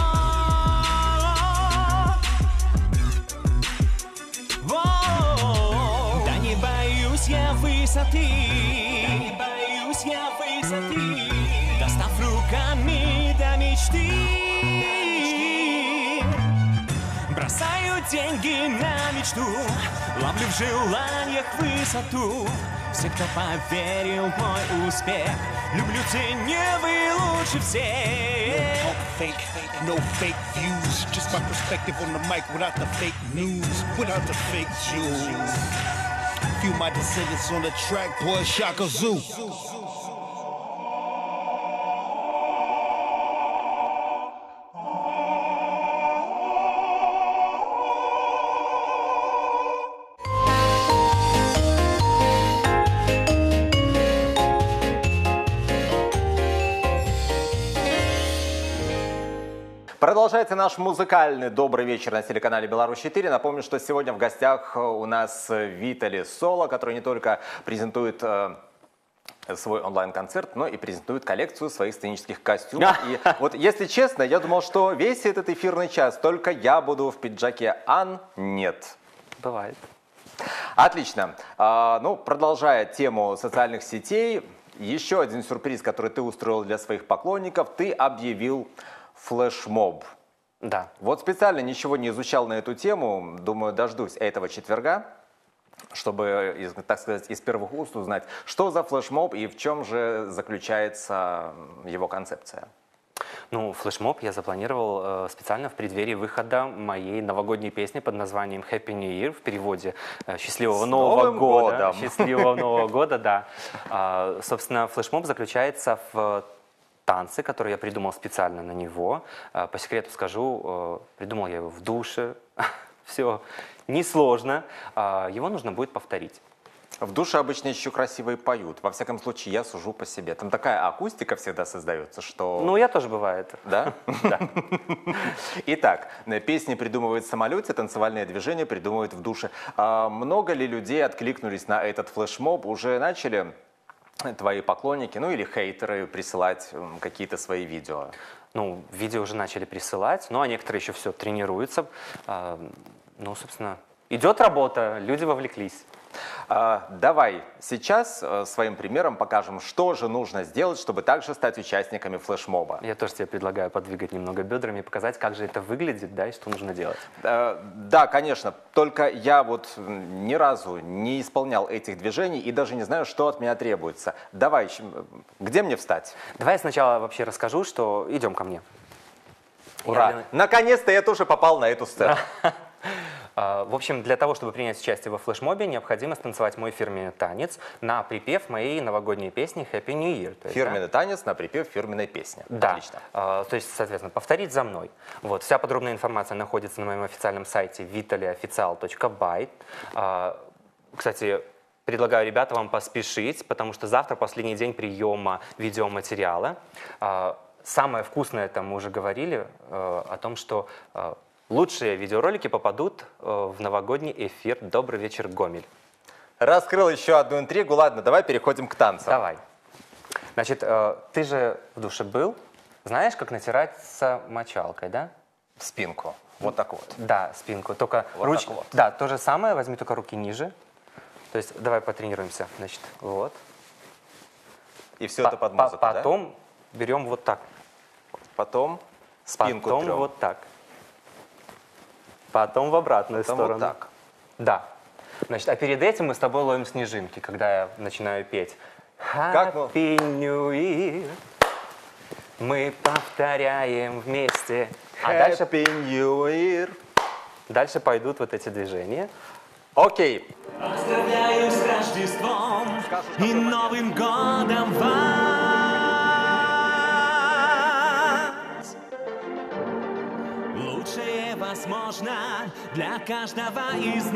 Speaker 1: Да не боюсь я высоты, да не боюсь я высоты. Достав руками до мечты, бросаю деньги на мечту, ловлю в желаниях высоту. Все, кто поверил в мой успех, люблю, ценю, вы лучше всех.
Speaker 4: No pump fake, no fake views. Just my perspective on the mic without the fake news, without the fake Jews. Few my descendants on the track, boy, Shaka Zoo.
Speaker 2: Продолжаем Продолжается наш музыкальный добрый вечер на телеканале Беларусь-четыре. Напомню, что сегодня в гостях у нас Виталий Соло, который не только презентует э, свой онлайн-концерт, но и презентует коллекцию своих сценических костюмов. И вот, если честно, я думал, что весь этот эфирный час только я буду в пиджаке, а нет.
Speaker 3: Бывает.
Speaker 2: Отлично. А, ну, продолжая тему социальных сетей, еще один сюрприз, который ты устроил для своих поклонников, ты объявил флешмоб.
Speaker 3: Да.
Speaker 2: Вот специально ничего не изучал на эту тему, думаю, дождусь этого четверга, чтобы, из- так сказать, из первых уст узнать, что за флешмоб и в чем же заключается его концепция.
Speaker 3: Ну, флешмоб я запланировал э, специально в преддверии выхода моей новогодней песни под названием Happy New Year, в переводе э, «Счастливого
Speaker 2: С
Speaker 3: Нового
Speaker 2: Новым
Speaker 3: года».
Speaker 2: годом!
Speaker 3: Счастливого Нового года, да. А, собственно, флешмоб заключается в танце, который я придумал специально на него. А, по секрету скажу, э, придумал я его в душе. Все несложно. А, его нужно будет повторить.
Speaker 2: В душе обычно еще красиво и поют. Во всяком случае, я сужу по себе. Там такая акустика всегда создается, что...
Speaker 3: Ну, я тоже бывает.
Speaker 2: Да?
Speaker 3: Да.
Speaker 2: Итак, песни придумывают в самолете, танцевальные движения придумывают в душе. А много ли людей откликнулись на этот флешмоб? Уже начали твои поклонники, ну или хейтеры присылать м, какие-то свои видео?
Speaker 3: Ну, видео уже начали присылать, ну, а некоторые еще все тренируются. А, ну, собственно, идет работа, люди вовлеклись.
Speaker 2: А, давай сейчас э, своим примером покажем, что же нужно сделать, чтобы также стать участниками флешмоба.
Speaker 3: Я тоже тебе предлагаю подвигать немного бедрами, показать, как же это выглядит, да, и что нужно делать.
Speaker 2: Э, Да, конечно, только я вот м, ни разу не исполнял этих движений и даже не знаю, что от меня требуется. Давай, щ- м, где мне встать?
Speaker 3: Давай я сначала вообще расскажу, что идем ко мне.
Speaker 2: Ура!
Speaker 3: Я-
Speaker 2: Наконец-то я тоже попал на эту сцену.
Speaker 3: А, В общем, для того, чтобы принять участие во флешмобе, необходимо станцевать мой фирменный танец на припев моей новогодней песни Happy New Year. То есть, да,
Speaker 2: Фирменный танец на припев фирменной песни.
Speaker 3: Да.
Speaker 2: Отлично.
Speaker 3: А, то есть, соответственно, повторить за мной. Вот. Вся подробная информация находится на моем официальном сайте vitaliofficial точка by. А, Кстати, предлагаю, ребята, вам поспешить, потому что завтра последний день приема видеоматериала. А, Самое вкусное, это мы уже говорили, э, о том, что э, лучшие видеоролики попадут э, в новогодний эфир «Добрый вечер, Гомель».
Speaker 2: Раскрыл еще одну интригу. Ладно, давай переходим к танцам.
Speaker 3: Давай. Значит, э, ты же в душе был. Знаешь, как натираться мочалкой, да?
Speaker 2: В спинку. Вот так вот.
Speaker 3: Да, спинку. Только
Speaker 2: Вот
Speaker 3: руч-
Speaker 2: так вот.
Speaker 3: Да, то же самое, возьми только руки ниже. То есть давай потренируемся. Значит, вот.
Speaker 2: И все
Speaker 3: По-
Speaker 2: это под
Speaker 3: по-
Speaker 2: музыку, да?
Speaker 3: Потом берем вот так.
Speaker 2: Потом спинку
Speaker 3: Потом
Speaker 2: трем.
Speaker 3: вот так. Потом в обратную
Speaker 2: Потом
Speaker 3: сторону.
Speaker 2: вот так.
Speaker 3: Да. Значит, а перед этим мы с тобой ловим снежинки, когда я начинаю петь.
Speaker 2: Как мы-
Speaker 3: Happy New Year. Мы повторяем вместе. А дальше,
Speaker 2: Happy New Year.
Speaker 3: дальше пойдут вот эти движения.
Speaker 2: Окей.
Speaker 1: Поздравляю с Рождеством и Новым годом вас! Лучшее возможно для каждого из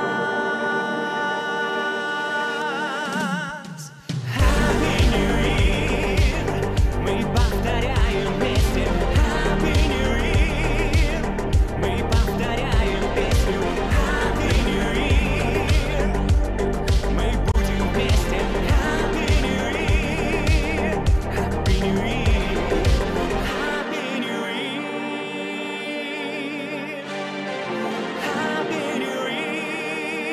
Speaker 1: нас. Happy New Year! Мы повторяем вместе. Happy New Year! Мы повторяем песню. Happy New Year! Мы будем вместе. Happy New Year! Happy New Year! Happy New Year! Happy New Year!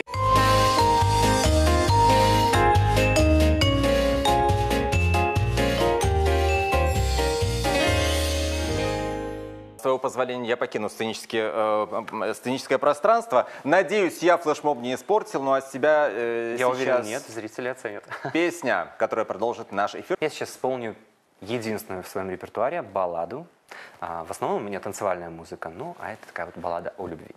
Speaker 2: С твоего позволения я покину сценические, э, сценическое пространство. Надеюсь, я флешмоб не испортил, но от себя э,
Speaker 3: Я
Speaker 2: сейчас
Speaker 3: уверен, нет, зрители оценят.
Speaker 2: песня, которая продолжит наш эфир.
Speaker 3: Я сейчас исполню единственную в своем репертуаре балладу. А, в основном у меня танцевальная музыка, ну, а это такая вот баллада о любви.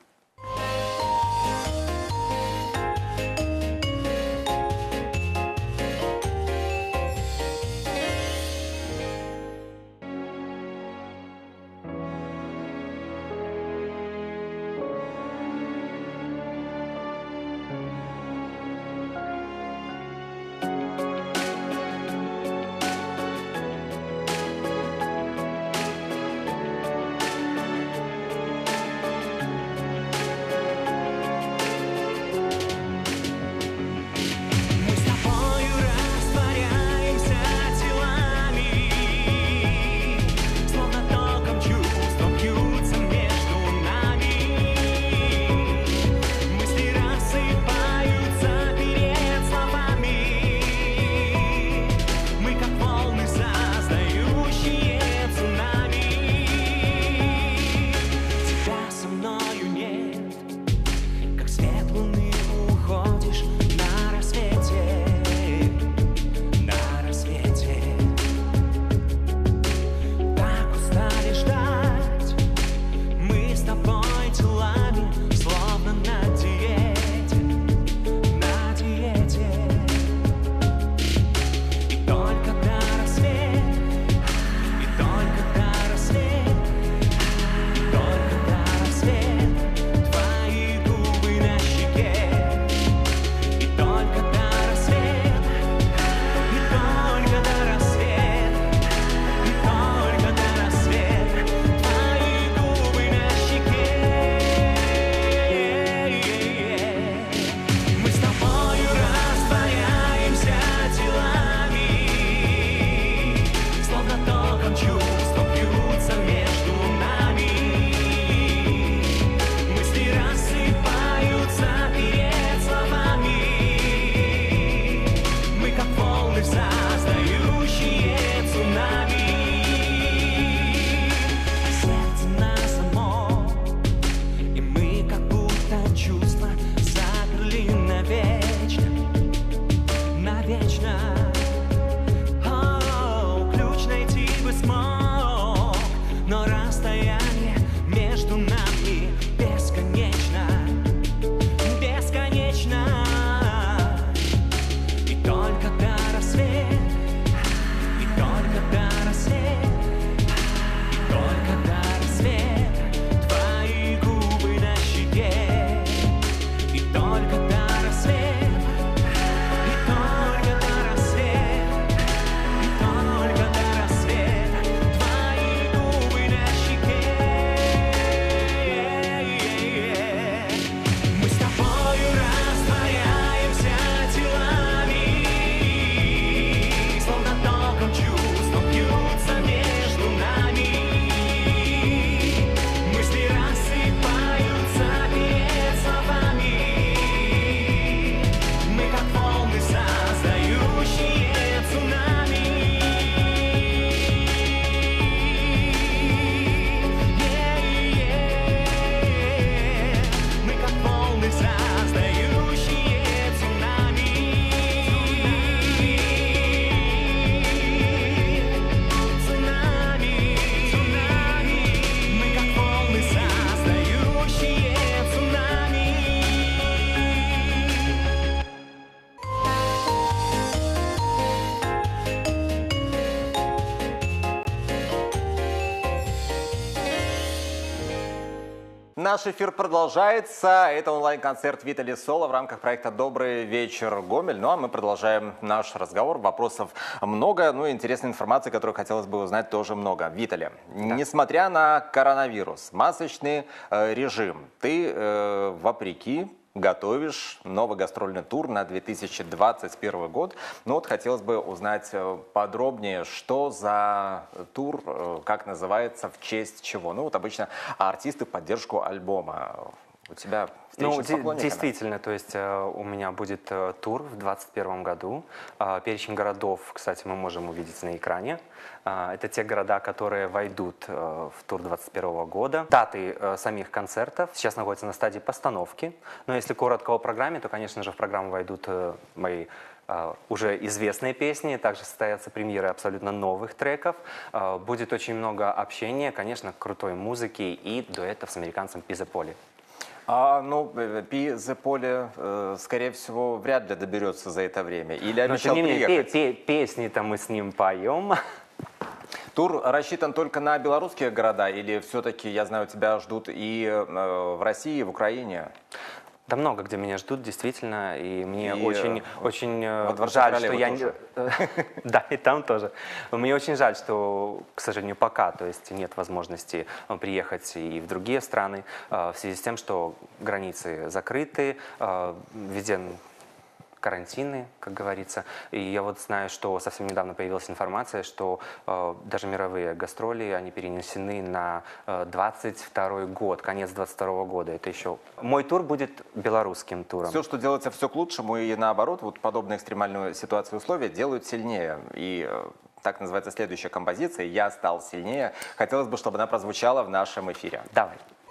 Speaker 2: наш эфир продолжается. Это онлайн-концерт Витали Соло в рамках проекта «Добрый вечер, Гомель». Ну а мы продолжаем наш разговор. Вопросов много, ну и интересной информации, которую хотелось бы узнать, тоже много. Витали, да. Несмотря на коронавирус, масочный э, режим, ты э, вопреки готовишь новый гастрольный тур на две тысячи двадцать первый год. Ну вот хотелось бы узнать подробнее, что за тур, как называется, в честь чего. Ну вот обычно артисты в поддержку альбома. У тебя встреча
Speaker 3: ну,
Speaker 2: с поклонниками?
Speaker 3: Действительно, то есть э, у меня будет э, тур в двадцать первом году. Э, перечень городов, кстати, мы можем увидеть на экране. Э, это те города, которые войдут э, в тур двадцать первого года. Даты э, самих концертов сейчас находятся на стадии постановки. Но если коротко о программе, то, конечно же, в программу войдут э, мои Uh, уже известные песни, также состоятся премьеры абсолютно новых треков. Uh, будет очень много общения, конечно, крутой музыки и дуэтов с американцем Пи Зе Поли.
Speaker 2: А, ну, Пи Зе Поли, э, скорее всего, вряд ли доберется за это время. Или обещал
Speaker 3: Но, менее,
Speaker 2: приехать?
Speaker 3: Пе пе песни-то мы с ним поем.
Speaker 2: Тур рассчитан только на белорусские города? Или все-таки, я знаю, тебя ждут и э, в России, и в Украине?
Speaker 3: Да много где меня ждут, действительно, и мне
Speaker 2: и
Speaker 3: очень, очень
Speaker 2: во
Speaker 3: жаль, что я...
Speaker 2: тоже.
Speaker 3: Да, и там тоже. Мне очень жаль, что, к сожалению, пока, то есть нет возможности приехать и в другие страны, в связи с тем, что границы закрыты, введен карантины, как говорится. И я вот знаю, что совсем недавно появилась информация, что э, даже мировые гастроли, они перенесены на э, двадцать второй год, конец двадцать второго года. Это еще... Мой тур будет белорусским туром.
Speaker 2: Все, что делается, все к лучшему, и наоборот, вот подобные экстремальные ситуации и условия делают сильнее. И э, так называется следующая композиция «Я стал сильнее». Хотелось бы, чтобы она прозвучала в нашем эфире.
Speaker 3: Давай.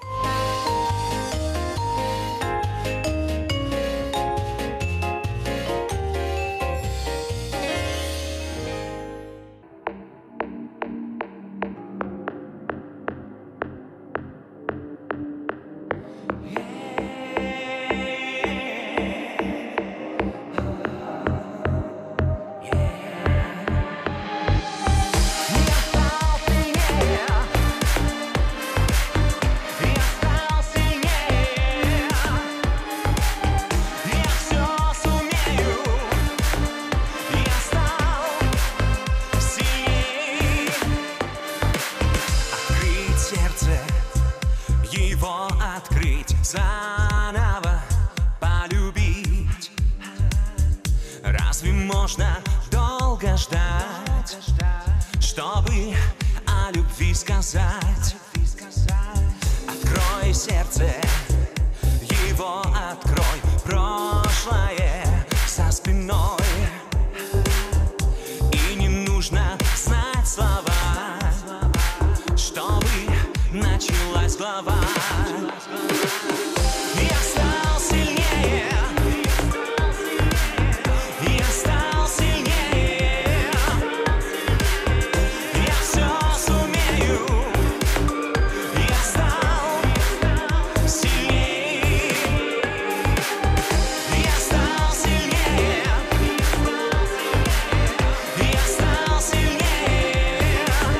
Speaker 1: Заново полюбить. Разве можно долго ждать, чтобы о любви сказать? Открой сердце, его открой, прошлое за спиной. И не нужно знать слова, чтобы началась глава. Я стал сильнее, я стал сильнее, я все сумею, я стал сильнее, я стал сильнее, я стал сильнее,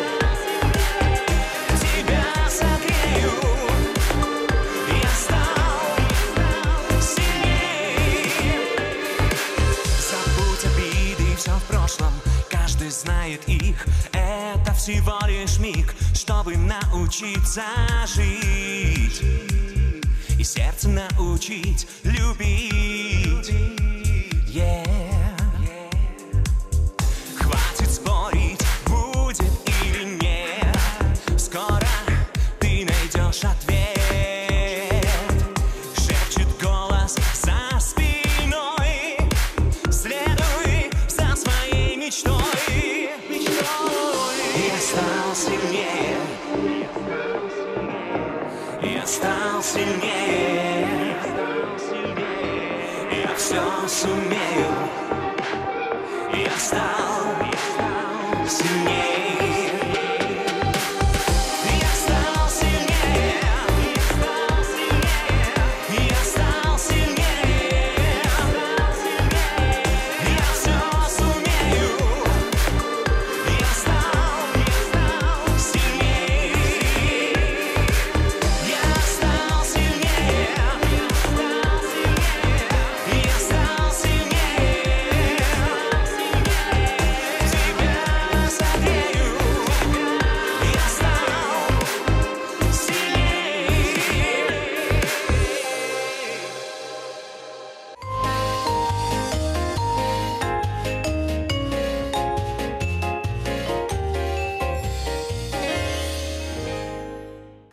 Speaker 1: тебя согрею. Каждый знает их, это всего лишь миг, чтобы научиться жить и сердце научить любить. Yeah. Хватит спорить, будет или нет, скоро ты найдешь ответ. Шепчет голос за спиной, следуй за своей мечтой. Я стал сильнее, я стал сильнее, я все сумею, я стал сильнее.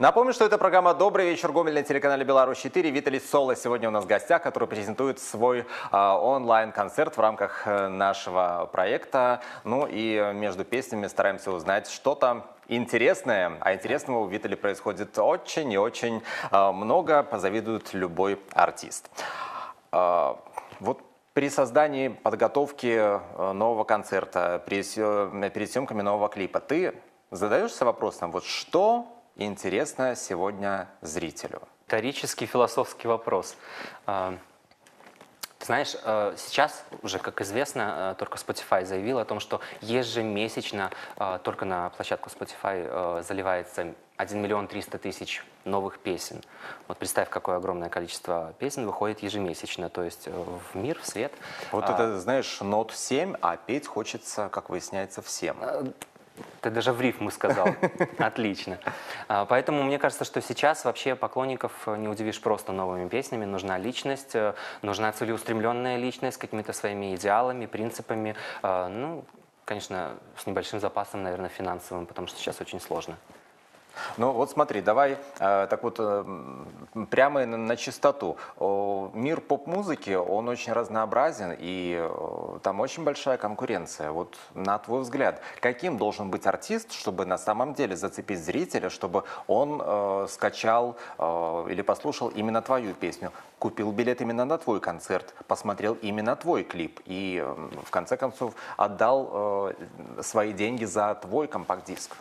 Speaker 2: Напомню, что это программа «Добрый вечер, Гомель» на телеканале «Беларусь четыре». Виталий Соло сегодня у нас в гостях, который презентует свой а, онлайн-концерт в рамках а, нашего проекта. Ну и между песнями стараемся узнать что-то интересное. А интересного у Витали происходит очень и очень а, много, позавидует любой артист. А, вот при создании, подготовке нового концерта, перед съемками нового клипа, ты задаешься вопросом, вот что интересно сегодня зрителю?
Speaker 3: Риторический философский вопрос. Ты знаешь, сейчас уже, как известно, только Spotify заявил о том, что ежемесячно только на площадку Spotify заливается один миллион триста тысяч новых песен. Вот представь, какое огромное количество песен выходит ежемесячно, то есть в мир, в свет.
Speaker 2: Вот это, знаешь, нот семь, а петь хочется, как выясняется, всем.
Speaker 3: Ты даже в рифму сказал. Отлично. Поэтому мне кажется, что сейчас вообще поклонников не удивишь просто новыми песнями. Нужна личность, нужна целеустремленная личность с какими-то своими идеалами, принципами. Ну, конечно, с небольшим запасом, наверное, финансовым, потому что сейчас очень сложно.
Speaker 2: Ну вот смотри, давай э, так вот э, прямо на, на чистоту. О, мир поп-музыки, он очень разнообразен, и э, там очень большая конкуренция. Вот на твой взгляд, каким должен быть артист, чтобы на самом деле зацепить зрителя, чтобы он э, скачал э, или послушал именно твою песню, купил билет именно на твой концерт, посмотрел именно твой клип и э, в конце концов отдал э, свои деньги за твой компакт-диск?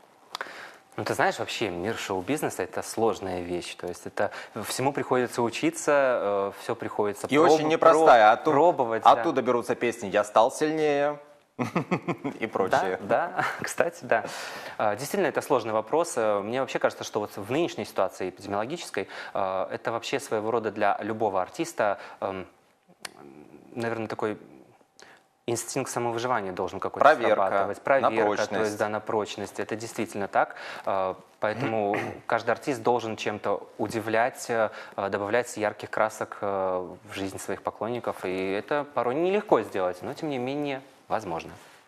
Speaker 3: Ну, ты знаешь, вообще мир шоу-бизнеса – это сложная вещь. То есть это всему приходится учиться, э, все приходится
Speaker 2: и
Speaker 3: проб,
Speaker 2: очень непростая.
Speaker 3: проб,
Speaker 2: Оттуда,
Speaker 3: пробовать.
Speaker 2: оттуда
Speaker 3: да.
Speaker 2: берутся песни «Я стал сильнее» и прочее.
Speaker 3: Да, да, кстати, да. Действительно, это сложный вопрос. Мне вообще кажется, что вот в нынешней ситуации эпидемиологической э, это вообще своего рода для любого артиста, э, наверное, такой… Инстинкт самовыживания должен какой-то
Speaker 2: Проверка,
Speaker 3: срабатывать. Проверка,
Speaker 2: на прочность.
Speaker 3: то есть, да, на прочность. Это действительно так. Поэтому каждый артист должен чем-то удивлять, добавлять ярких красок в жизнь своих поклонников. И это порой нелегко сделать, но тем не менее возможно.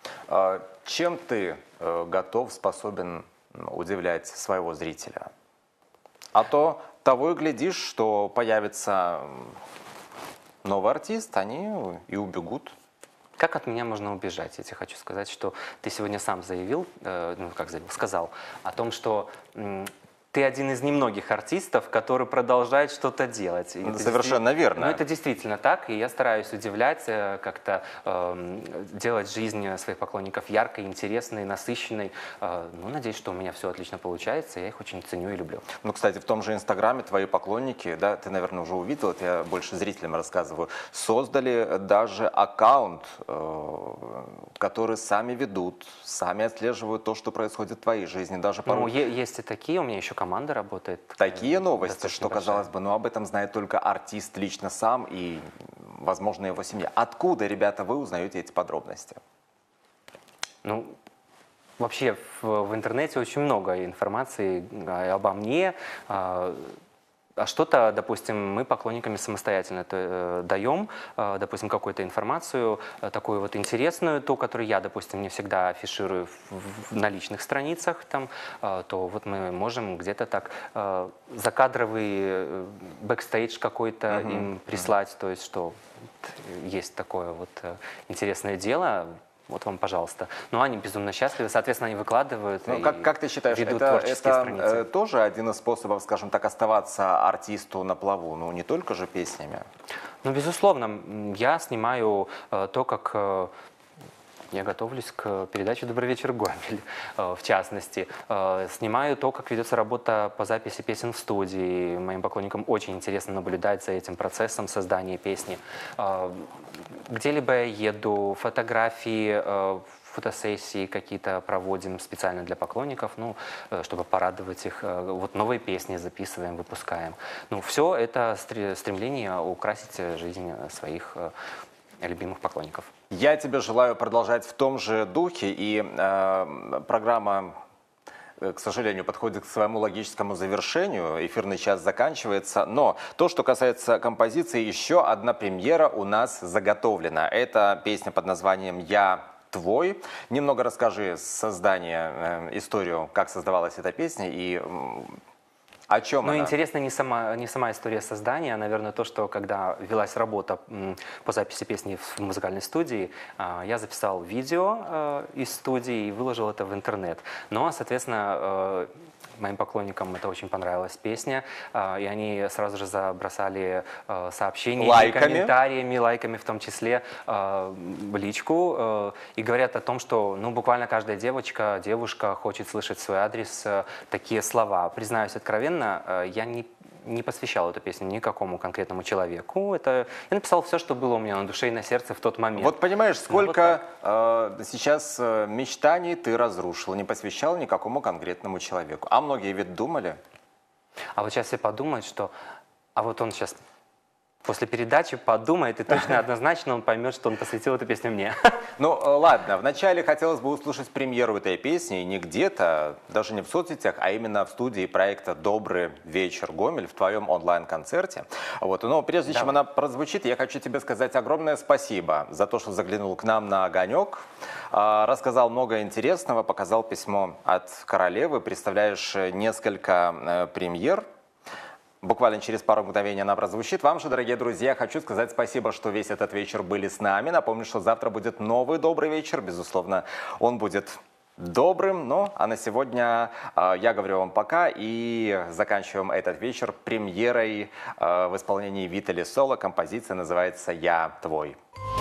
Speaker 2: Чем ты готов, способен удивлять своего зрителя? А то того и глядишь, что появится новый артист, они и убегут.
Speaker 3: Как от меня можно убежать? Я тебе хочу сказать, что ты сегодня сам заявил, э, ну как заявил, сказал о том, что м, ты один из немногих артистов, который продолжает что-то делать. И
Speaker 2: совершенно верно.
Speaker 3: Ну, это действительно так, и я стараюсь удивлять, э, как-то э, делать жизнь своих поклонников яркой, интересной, насыщенной. Э, ну, надеюсь, что у меня все отлично получается, я их очень ценю и люблю.
Speaker 2: Ну, кстати, в том же Инстаграме твои поклонники, да, ты, наверное, уже увидел, это я больше зрителям рассказываю, создали даже аккаунт, э, который сами ведут, сами отслеживают то, что происходит в твоей жизни. Даже порой...
Speaker 3: Ну, есть и такие, у меня еще команда работает.
Speaker 2: Такие новости, что,
Speaker 3: большая.
Speaker 2: казалось бы, ну, об этом знает только артист лично сам и, возможно, его семья. Откуда, ребята, вы узнаете эти подробности?
Speaker 3: Ну, вообще в, в интернете очень много информации обо мне. А что-то, допустим, мы поклонниками самостоятельно э, даем, э, допустим, какую-то информацию, э, такую вот интересную, ту, которую я, допустим, не всегда афиширую в, в, на личных страницах, там, э, то вот мы можем где-то так э, закадровый э, бэкстейдж какой-то mm-hmm. им прислать, mm-hmm. то есть что вот, есть такое вот э, интересное дело. Вот вам, пожалуйста. Ну, они безумно счастливы, соответственно, они выкладывают.
Speaker 2: Ну, как, как ты считаешь,
Speaker 3: ведут
Speaker 2: это,
Speaker 3: творческие
Speaker 2: это
Speaker 3: страницы.
Speaker 2: тоже один из способов, скажем так, оставаться артисту на плаву, ну, не только же песнями?
Speaker 3: Ну, безусловно. Я снимаю э, то, как э, я готовлюсь к передаче «Добрый вечер, Гомель», э, в частности. Э, снимаю то, как ведется работа по записи песен в студии. Моим поклонникам очень интересно наблюдать за этим процессом создания песни. Э, Где-либо я еду, фотографии, э, фотосессии какие-то проводим специально для поклонников, ну, э, чтобы порадовать их. Э, вот новые песни записываем, выпускаем. Ну, все это стремление украсить жизнь своих э, любимых поклонников.
Speaker 2: Я тебе желаю продолжать в том же духе, и э, программа, к сожалению, подходит к своему логическому завершению, эфирный час заканчивается, но то, что касается композиции, еще одна премьера у нас заготовлена. Это песня под названием «Я твой». Немного расскажи создание, э, историю, как создавалась эта песня и э, О чем
Speaker 3: Но
Speaker 2: она?
Speaker 3: интересно не сама, не сама история создания, а, наверное, то, что когда велась работа м, по записи песни в музыкальной студии, а, я записал видео э, из студии и выложил это в интернет. Но, соответственно, э, моим поклонникам это очень понравилась песня, э, и они сразу же забросали э, сообщения,
Speaker 2: Лайками.
Speaker 3: комментариями, лайками в том числе, э, в личку, э, и говорят о том, что ну, буквально каждая девочка, девушка хочет слышать свой адрес, э, такие слова. Признаюсь откровенно, э, я не не посвящал эту песню никакому конкретному человеку. Это я написал все, что было у меня на душе и на сердце в тот момент.
Speaker 2: Вот понимаешь, сколько
Speaker 3: Ну, вот
Speaker 2: э, сейчас э, мечтаний ты разрушил, не посвящал никакому конкретному человеку. А многие ведь думали.
Speaker 3: А вот сейчас все подумают, что... А вот он сейчас после передачи подумает, и точно однозначно он поймет, что он посвятил эту песню мне.
Speaker 2: Ну, э, ладно, вначале хотелось бы услышать премьеру этой песни не где-то, даже не в соцсетях, а именно в студии проекта «Добрый вечер, Гомель» в твоем онлайн-концерте. Вот. Но прежде чем она прозвучит, я хочу тебе сказать огромное спасибо за то, что заглянул к нам на огонек, э, рассказал много интересного, показал письмо от королевы, представляешь несколько э, премьер. Буквально через пару мгновений она прозвучит. Вам же, дорогие друзья, хочу сказать спасибо, что весь этот вечер были с нами. Напомню, что завтра будет новый добрый вечер. Безусловно, он будет добрым. Ну, а на сегодня э, я говорю вам пока и заканчиваем этот вечер премьерой э, в исполнении Витали Соло. Композиция называется «Я твой».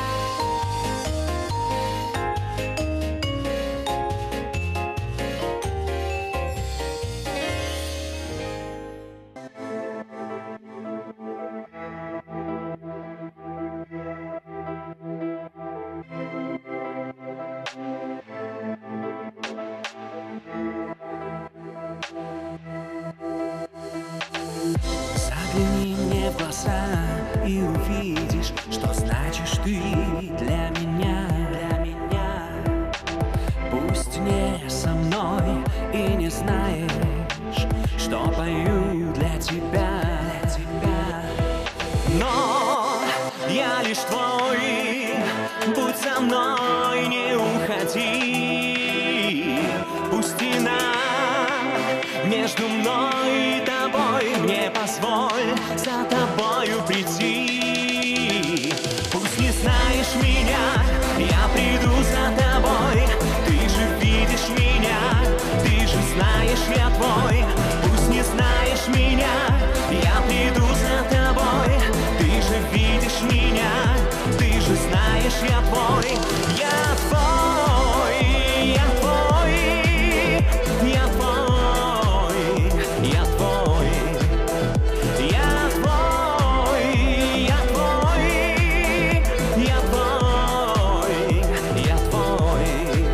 Speaker 1: Загляни мне в глаза и увидишь, что значишь ты для меня, для меня. Пусть не со мной и не знаешь, что пою для тебя, для тебя. Но я лишь твой, будь со мной, не уходи. Пусть стена между мной и тобой, мне позволь за тобою прийти. Пусть не знаешь меня, я приду за тобой. Ты же видишь меня, ты же знаешь, я твой. Пусть не знаешь меня, я приду за тобой. Ты же видишь меня, ты же знаешь, я твой. Я твой, я твой, я твой, я твой. Я твой, я твой, я твой, я твой.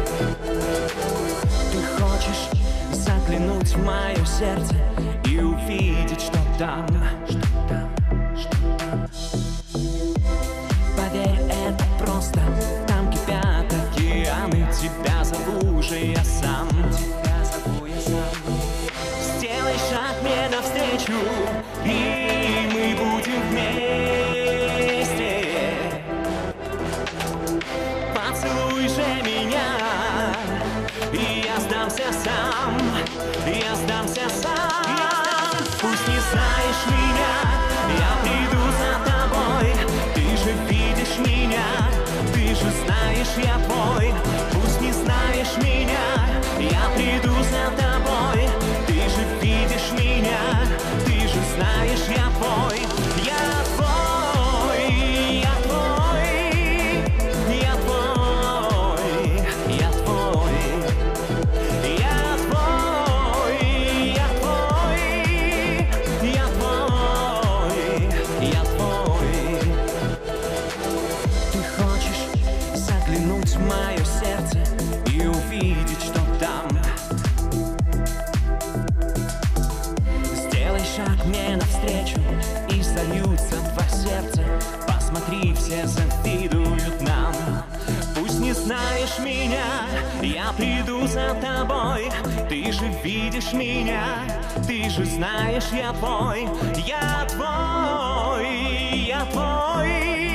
Speaker 1: Ты хочешь заглянуть в мое сердце и увидеть, что там, что там, что там. Поверь, это просто, там кипят океаны. Тебя зову уже я сам, тебя зову я сам. Сделай шаг мне навстречу, и мы будем вместе. Поцелуй же меня, и я сдамся сам, я сдамся сам. Пусть не знаешь меня, я приду за тобой. Ты же видишь меня, ты же знаешь, я твой. Пусть не знаешь меня, я приду за тобой. Ты же видишь меня, ты же знаешь, я твой. Я твой, я твой, я твой, я твой. Я твой, я твой, я твой, я твой. Ты хочешь заглянуть в мое сердце и увидеть, что там. Сделай шаг мне навстречу, и зальются два сердца. Посмотри, все завидуют нам. Пусть не знаешь меня, я приду за тобой. Ты же видишь меня, ты же знаешь, я твой. Я твой, я твой.